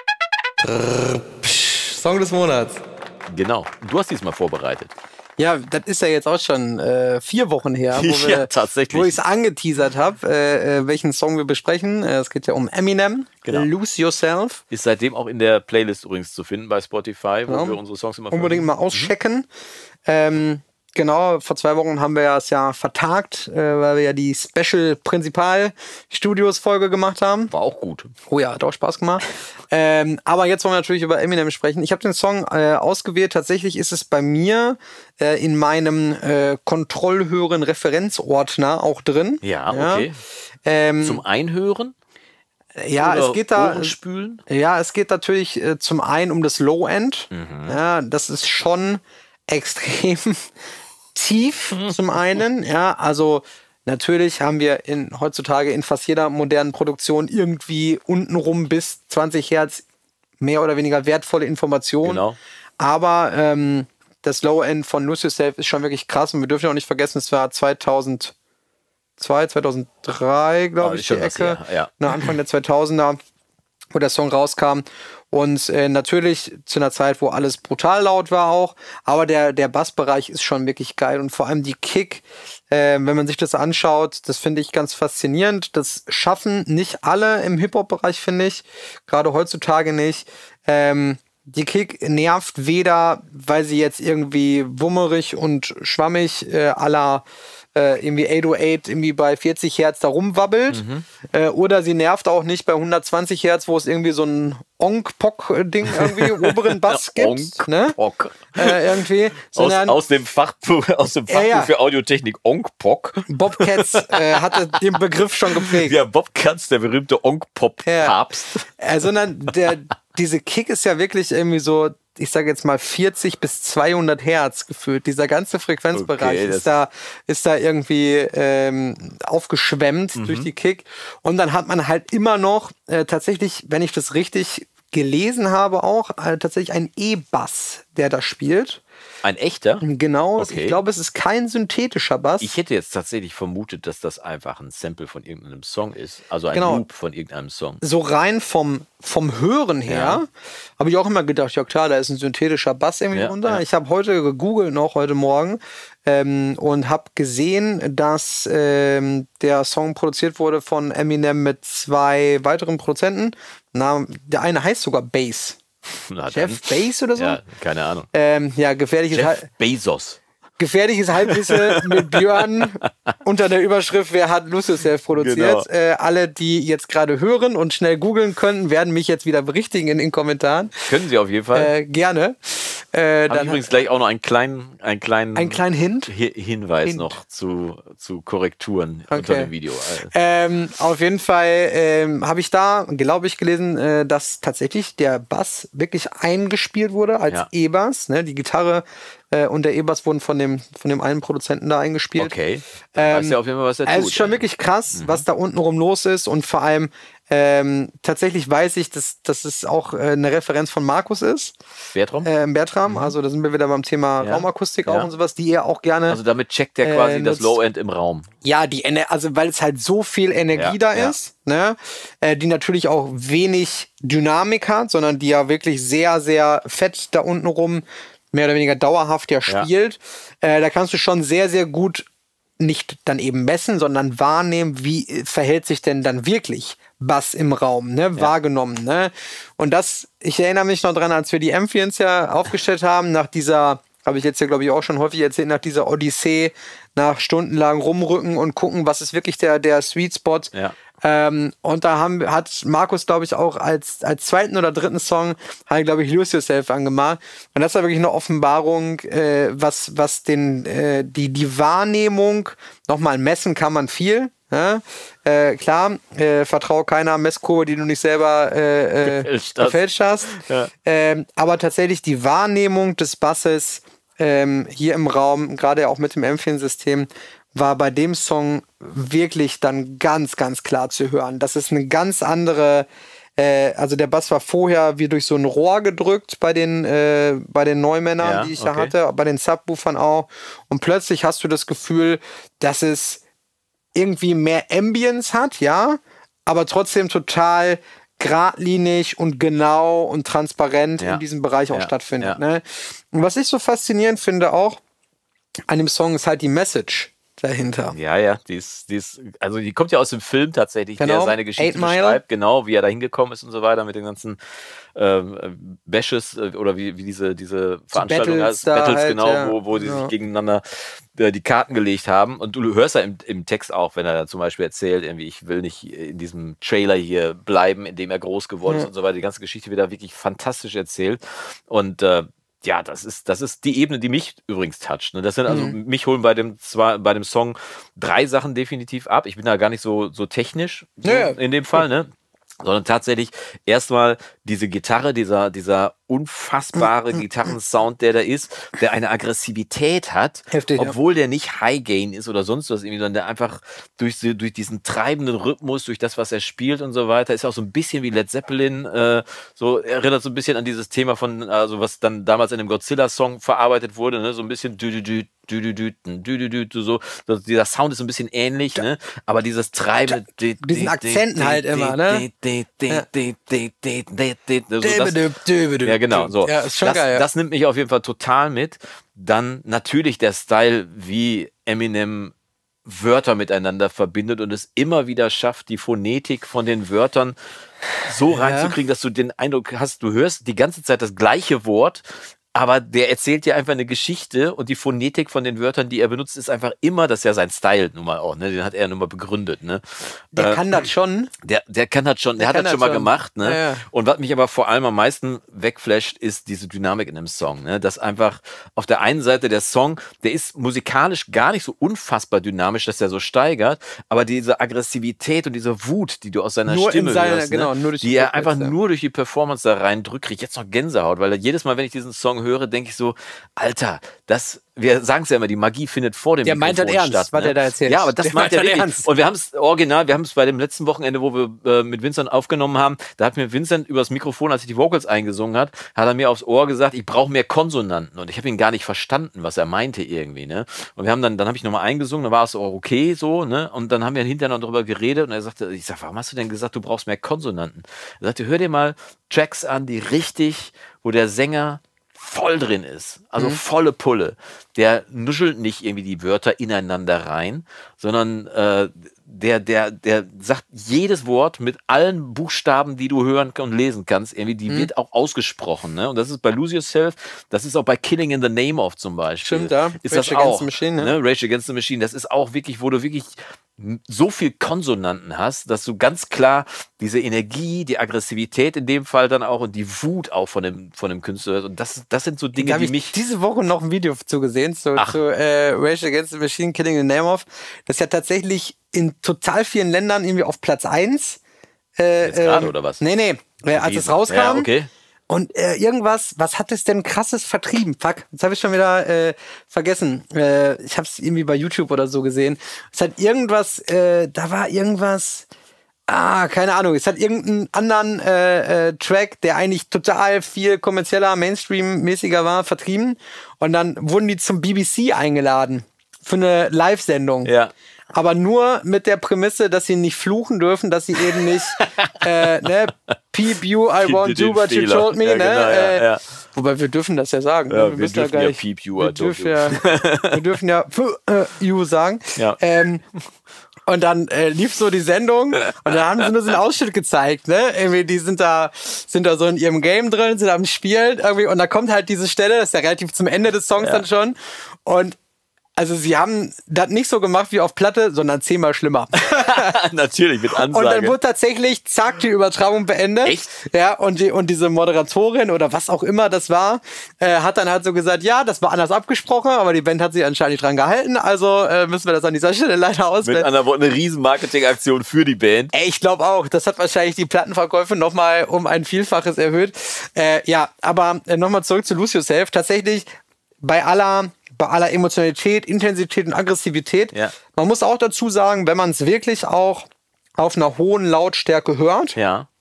Song des Monats. Genau. Du hast diesmal vorbereitet. Ja, das ist ja jetzt auch schon 4 Wochen her, Ja, tatsächlich. wo ich es angeteasert habe, welchen Song wir besprechen. Es geht ja um Eminem, Genau. Lose Yourself. Ist seitdem auch in der Playlist übrigens zu finden bei Spotify, wo wir unsere Songs immer Unbedingt mal auschecken. Genau, vor 2 Wochen haben wir es ja vertagt, weil wir ja die Special Prinzipal Studios Folge gemacht haben. War auch gut. Oh ja, hat auch Spaß gemacht. Aber jetzt wollen wir natürlich über Eminem sprechen. Ich habe den Song ausgewählt. Tatsächlich ist es bei mir in meinem Kontrollhören Referenzordner auch drin. Ja, okay. Zum Einhören? Ja, Oder es geht da. Ohrenspülen? Ja, es geht natürlich zum einen um das Low End. Ja, das ist schon extrem tief zum einen. Ja, also natürlich haben wir heutzutage in fast jeder modernen Produktion irgendwie untenrum bis 20 Hertz mehr oder weniger wertvolle Informationen. Genau. Aber das Low End von Lose Yourself ist schon wirklich krass und wir dürfen auch nicht vergessen, es war 2002, 2003, glaube ich, die Ecke. Ja. Anfang der 2000er, wo der Song rauskam. Und natürlich zu einer Zeit, wo alles brutal laut war auch. Aber der Bassbereich ist schon wirklich geil. Und vor allem die Kick, wenn man sich das anschaut, das finde ich ganz faszinierend. Das schaffen nicht alle im Hip-Hop-Bereich, finde ich. Gerade heutzutage nicht. Die Kick nervt weder, weil sie jetzt irgendwie wummerig und schwammig à la irgendwie 808 irgendwie bei 40 Hertz da rumwabbelt. Oder sie nervt auch nicht bei 120 Hertz, wo es irgendwie so ein Onk-Pok-Ding irgendwie oberen Bass gibt. Onk-Pok. Irgendwie. Aus dem Fachbuch für Audiotechnik Onk-Pok. Bobcats hatte den Begriff schon geprägt. Ja, Bobcats, der berühmte Onk-Pop-Papst. Sondern diese Kick ist ja wirklich irgendwie so, ich sage jetzt mal 40 bis 200 Hertz gefühlt. Dieser ganze Frequenzbereich ist da irgendwie aufgeschwemmt durch die Kick. Und dann hat man halt immer noch tatsächlich, wenn ich das richtig gelesen habe, auch tatsächlich einen E-Bass, der da spielt. Ein echter? Genau, Okay. Ich glaube, es ist kein synthetischer Bass. Ich hätte jetzt tatsächlich vermutet, dass das einfach ein Sample von irgendeinem Song ist. Also ein Loop von irgendeinem Song. So rein vom Hören her habe ich auch immer gedacht, ja klar, da ist ein synthetischer Bass irgendwie drunter. Ja. Ich habe heute gegoogelt heute Morgen und habe gesehen, dass der Song produziert wurde von Eminem mit 2 weiteren Produzenten. Der eine heißt sogar Bass. Jeff Bass oder so? Ja, keine Ahnung. Gefährliches Jeff Bezos. Gefährliches Halbwissen mit Björn unter der Überschrift, wer hat Lose Yourself produziert. Genau. Alle, die jetzt gerade hören und schnell googeln können, werden mich jetzt wieder berichtigen in den Kommentaren. Können Sie auf jeden Fall. Gerne. Habe ich übrigens gleich auch noch einen kleinen Hint? Hinweis noch zu Korrekturen unter dem Video. Auf jeden Fall habe ich da, glaube ich, gelesen, dass tatsächlich der Bass wirklich eingespielt wurde als E-Bass. Ne? Die Gitarre und der E-Bass wurden von dem einen Produzenten da eingespielt. Okay, dann weiß ja auf jeden Fall, was er tut. Es ist schon wirklich krass, was da untenrum los ist und vor allem tatsächlich weiß ich, dass es auch eine Referenz von Markus ist. Bertram, also da sind wir wieder beim Thema Raumakustik auch und sowas, die er auch gerne. Also damit checkt er quasi das Low-End im Raum. Ja, also weil es halt so viel Energie da ist, ne? Die natürlich auch wenig Dynamik hat, sondern die ja wirklich sehr, sehr fett da unten rum mehr oder weniger dauerhaft spielt. Da kannst du schon sehr, sehr gut nicht dann eben messen, sondern wahrnehmen, wie verhält sich denn dann wirklich Bass im Raum, ne, wahrgenommen, ne? Und ich erinnere mich noch dran, als wir die Amphions ja aufgestellt haben, nach dieser, habe ich jetzt ja glaube ich auch schon häufig erzählt, nach dieser Odyssee, nach stundenlang rumrücken und gucken, was ist wirklich der Sweet Spot. Ja. Und da hat Markus, glaube ich, auch als zweiten oder dritten Song, glaube ich, Lose Yourself angemacht. Und das war wirklich eine Offenbarung, was die Wahrnehmung, nochmal messen kann man viel. Ja? Klar, vertraue keiner Messkurve, die du nicht selber gefälscht hast. Ja. Aber tatsächlich die Wahrnehmung des Basses hier im Raum, gerade auch mit dem Amphion-System, war bei dem Song wirklich dann ganz, ganz klar zu hören. Das ist eine ganz andere, also der Bass war vorher wie durch so ein Rohr gedrückt bei den Neumännern, die ich da hatte, bei den Subwoofern auch. Und plötzlich hast du das Gefühl, dass es irgendwie mehr Ambience hat, aber trotzdem total geradlinig und genau und transparent in diesem Bereich auch stattfindet. Ne? Und was ich so faszinierend finde auch an dem Song ist halt die Message dahinter. Ja, also die kommt ja aus dem Film tatsächlich, der seine Geschichte beschreibt, genau, wie er da hingekommen ist und so weiter mit den ganzen Bashes oder wie diese Veranstaltung heißt, Battles halt, genau, wo die sich gegeneinander die Karten gelegt haben. Und du hörst ja im Text auch, wenn er dann zum Beispiel erzählt, irgendwie, ich will nicht in diesem Trailer hier bleiben, in dem er groß geworden ist und so weiter. Die ganze Geschichte wird da wirklich fantastisch erzählt. Und das ist die Ebene, die mich übrigens toucht. Ne? Das sind also, mich holen bei dem Song 3 Sachen definitiv ab. Ich bin da gar nicht so technisch in dem Fall, ne? Sondern tatsächlich erstmal diese Gitarre, dieser unfassbare Gitarrensound, der da ist, der eine Aggressivität hat, heftig, obwohl der nicht High Gain ist oder sonst was irgendwie, sondern der einfach durch diesen treibenden Rhythmus, durch das, was er spielt und so weiter, ist auch so ein bisschen wie Led Zeppelin, so erinnert so ein bisschen an dieses Thema von, also was dann damals in dem Godzilla-Song verarbeitet wurde, ne? So ein bisschen so, dieser Sound ist so ein bisschen ähnlich, ne? Aber dieses Treiben, diesen Akzenten halt immer, ne? Ja, genau. So. Ja, ist schon geil. Das nimmt mich auf jeden Fall total mit. Dann natürlich der Style, wie Eminem Wörter miteinander verbindet und es immer wieder schafft, die Phonetik von den Wörtern so reinzukriegen, dass du den Eindruck hast, du hörst die ganze Zeit das gleiche Wort, aber der erzählt dir einfach eine Geschichte und die Phonetik von den Wörtern, die er benutzt, ist einfach immer, das ist ja sein Style nun mal auch, ne? Den hat er nun mal begründet, ne? Der kann das schon. Der kann das schon, der hat das schon mal gemacht, ne? Ja. Und was mich aber vor allem am meisten wegflasht, ist diese Dynamik in dem Song, ne? Dass einfach auf der einen Seite der Song, der ist musikalisch gar nicht so unfassbar dynamisch, dass er so steigert, aber diese Aggressivität und diese Wut, die du aus seiner Stimme hörst, genau, nur durch die er einfach nur durch die Performance da reindrückt, kriege ich jetzt noch Gänsehaut, weil jedes Mal, wenn ich diesen Song höre, denke ich so, Alter, wir sagen es ja immer, die Magie findet vor dem Mikrofon statt. Der meint das ernst, was der da erzählt. Ja, aber das meint er wirklich. Ernst. Und wir haben es original, wir haben es bei dem letzten Wochenende, wo wir mit Vincent aufgenommen haben, da hat mir Vincent übers Mikrofon, als ich die Vocals eingesungen hat er mir aufs Ohr gesagt, ich brauche mehr Konsonanten. Und ich habe ihn gar nicht verstanden, was er meinte irgendwie, ne? Und wir haben dann habe ich nochmal eingesungen, dann war es auch okay so, ne? Und dann haben wir hinterher noch darüber geredet und er sagte, ich sag, warum hast du denn gesagt, du brauchst mehr Konsonanten? Er sagte, hör dir mal Tracks an, wo der Sänger voll drin ist, also volle Pulle. der nuschelt nicht irgendwie die Wörter ineinander rein, sondern der sagt jedes Wort mit allen Buchstaben, die du hören und lesen kannst, irgendwie, die wird auch ausgesprochen. Ne? Und das ist bei Lose Yourself, das ist auch bei Killing in the Name of zum Beispiel. Stimmt, ja. Ist Rage das auch. Against the Machine, ne? Rage Against the Machine, das ist auch wirklich, wo du wirklich so viel Konsonanten hast, dass du ganz klar diese Energie, die Aggressivität in dem Fall dann auch und die Wut auch von dem Künstler hörst. Und das sind so Dinge, die mich... diese Woche noch ein Video zugesehen zu Rage Against the Machine, Killing in the Name of. Das ist ja tatsächlich in total vielen Ländern irgendwie auf Platz 1. Jetzt gerade, oder was? Nee. Als es rauskam. Ja, okay. Und irgendwas, was hat es denn krasses vertrieben? Fuck, jetzt habe ich schon wieder vergessen. Ich habe es irgendwie bei YouTube oder so gesehen. Es hat irgendwas, da war irgendwas, keine Ahnung. Es hat irgendeinen anderen Track, der eigentlich total viel kommerzieller, Mainstream-mäßiger war, vertrieben. Und dann wurden die zum BBC eingeladen für eine Live-Sendung. Ja. Aber nur mit der Prämisse, dass sie nicht fluchen dürfen, dass sie eben nicht Peep you, I won't do what you told me. Ja, genau, ja. Wobei wir dürfen das ja sagen. Ja, ne? wir müssen dürfen ja ja gleich, Peep you, wir I told dürfen wir dürfen ja you sagen. Ja. Und dann lief so die Sendung und dann haben sie nur so einen Ausschnitt gezeigt, ne? Irgendwie, die sind da so in ihrem Game drin, sind am Spielen irgendwie und da kommt halt diese Stelle, das ist ja relativ zum Ende des Songs dann schon und also sie haben das nicht so gemacht wie auf Platte, sondern 10-mal schlimmer. Natürlich, mit Ansage. Und dann wurde tatsächlich, zack, die Übertragung beendet. Echt? Ja, und diese Moderatorin oder was auch immer das war, hat dann halt so gesagt, ja, das war anders abgesprochen, aber die Band hat sich anscheinend nicht dran gehalten, also müssen wir das an dieser Stelle leider ausblenden. Mit anderen Worten, eine riesen Marketingaktion für die Band. Ey, ich glaube auch, das hat wahrscheinlich die Plattenverkäufe nochmal um ein Vielfaches erhöht. Ja, aber nochmal zurück zu Lose Yourself. Tatsächlich, bei aller Emotionalität, Intensität und Aggressivität. Ja. Man muss auch dazu sagen, wenn man es wirklich auch auf einer hohen Lautstärke hört,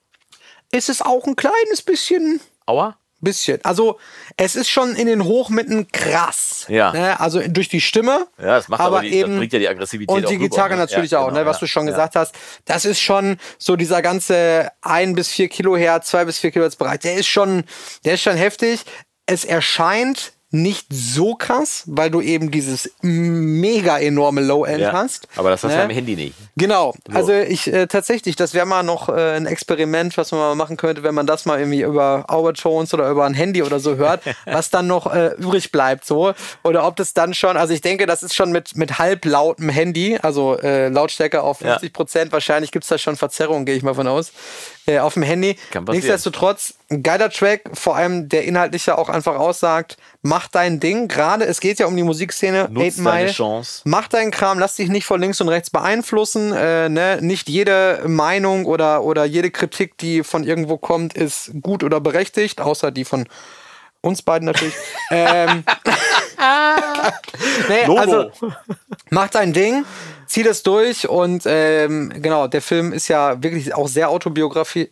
ist es auch ein kleines bisschen. Aua? Also, es ist schon in den Hochmitten krass. Ja. Ne? Also durch die Stimme. Ja, das macht aber das eben, bringt ja die Aggressivität und die auch rüber, Gitarre ne? natürlich Ja, auch, genau, ne, was du schon gesagt hast. Das ist schon so dieser ganze 1 bis 4 Kilohertz, 2 bis 4 Kilohertz Bereich. Der ist schon heftig. Es erscheint nicht so krass, weil du eben dieses mega enorme Low-End hast. Aber das hast du ne? am Handy nicht. Genau. So. Also tatsächlich, das wäre mal noch ein Experiment, was man mal machen könnte, wenn man das mal irgendwie über Overtones oder über ein Handy oder so hört, was dann noch übrig bleibt so. Oder ob das dann schon, also ich denke, das ist schon mit halblautem Handy, also Lautstärke auf 50%, wahrscheinlich gibt es da schon Verzerrungen, gehe ich mal von aus, auf dem Handy. Nichtsdestotrotz, ein geiler Track, vor allem der inhaltlich ja auch einfach aussagt, mach dein Ding, gerade es geht ja um die Musikszene, Nutz 8 Mile, deine Chance. Mach deinen Kram, lass dich nicht von links und rechts beeinflussen, ne? Nicht jede Meinung oder jede Kritik, die von irgendwo kommt, ist gut oder berechtigt, außer die von uns beiden natürlich. Nee, also mach dein Ding, zieh das durch und genau, der Film ist ja wirklich auch sehr autobiografisch.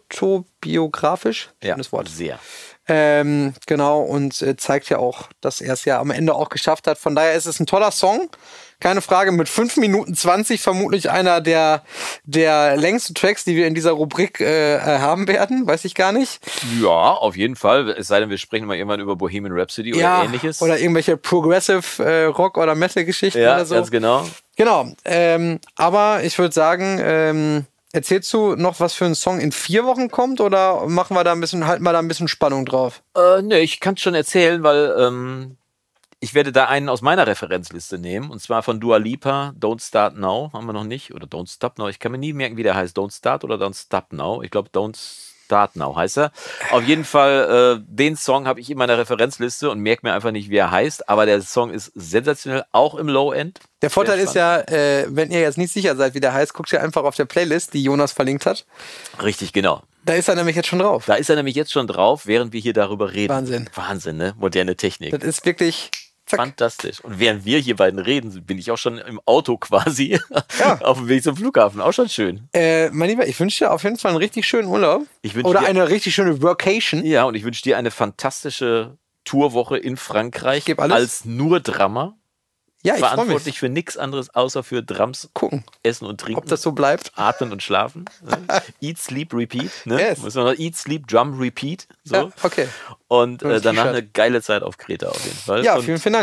Ja, schönes Wort. Sehr. Genau, und zeigt ja auch, dass er es ja am Ende auch geschafft hat. Von daher ist es ein toller Song. Keine Frage, mit 5 Minuten 20 vermutlich einer der längsten Tracks, die wir in dieser Rubrik haben werden. Weiß ich gar nicht. Ja, auf jeden Fall. Es sei denn, wir sprechen mal irgendwann über Bohemian Rhapsody oder ähnliches. Oder irgendwelche Progressive Rock- oder Metal-Geschichten oder so. Ja, ganz genau. Genau. Aber ich würde sagen, erzählst du noch, was für ein Song in 4 Wochen kommt oder halten wir da ein bisschen Spannung drauf? Ne, ich kann es schon erzählen, weil ich werde da einen aus meiner Referenzliste nehmen, und zwar von Dua Lipa, Don't Start Now, haben wir noch nicht, oder Don't Stop Now, ich kann mir nie merken, wie der heißt, Don't Start oder Don't Stop Now, ich glaube Don't Start Now heißt er. Auf jeden Fall, den Song habe ich in meiner Referenzliste und merke mir einfach nicht, wie er heißt, aber der Song ist sensationell, auch im Low-End. Der Vorteil ist ja, wenn ihr jetzt nicht sicher seid, wie der heißt, guckt ihr einfach auf der Playlist, die Jonas verlinkt hat. Richtig, genau. Da ist er nämlich jetzt schon drauf. Während wir hier darüber reden. Wahnsinn, ne? Moderne Technik. Das ist wirklich fantastisch. Und während wir hier beiden reden, bin ich auch schon im Auto quasi auf dem Weg zum Flughafen. Auch schon schön. Mein Lieber, ich wünsche dir auf jeden Fall einen richtig schönen Urlaub. Oder eine richtig schöne Workation. Ja, und ich wünsche dir eine fantastische Tourwoche in Frankreich als nur Drummer. Ja, ich freue mich. Verantwortlich für nichts anderes, außer für Drums, gucken, Essen und Trinken. Ob das so bleibt. Atmen und Schlafen. Eat, Sleep, Repeat. Ne? Yes. Muss man noch Eat, Sleep, Drum, Repeat. So. Ja, okay. Und danach eine geile Zeit auf Kreta auf jeden Fall. Ja, vielen Dank.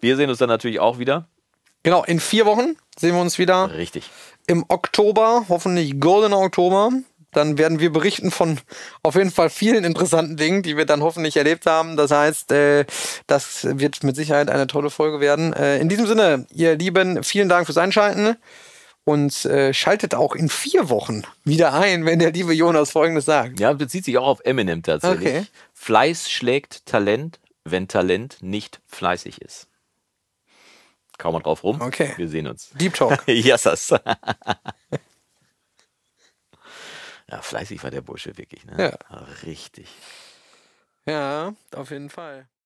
Wir sehen uns dann natürlich auch wieder. Genau, in 4 Wochen sehen wir uns wieder. Richtig. Im Oktober, hoffentlich goldener Oktober. Dann werden wir berichten von auf jeden Fall vielen interessanten Dingen, die wir dann hoffentlich erlebt haben. Das heißt, das wird mit Sicherheit eine tolle Folge werden. In diesem Sinne, ihr Lieben, vielen Dank fürs Einschalten und schaltet auch in 4 Wochen wieder ein, wenn der liebe Jonas Folgendes sagt. Ja, bezieht sich auch auf Eminem tatsächlich. Okay. Fleiß schlägt Talent, wenn Talent nicht fleißig ist. Kaum mal drauf rum. Okay. Wir sehen uns. Deep Talk. Yassas. Ja, fleißig war der Bursche wirklich, ne? Ja. Richtig. Ja, auf jeden Fall.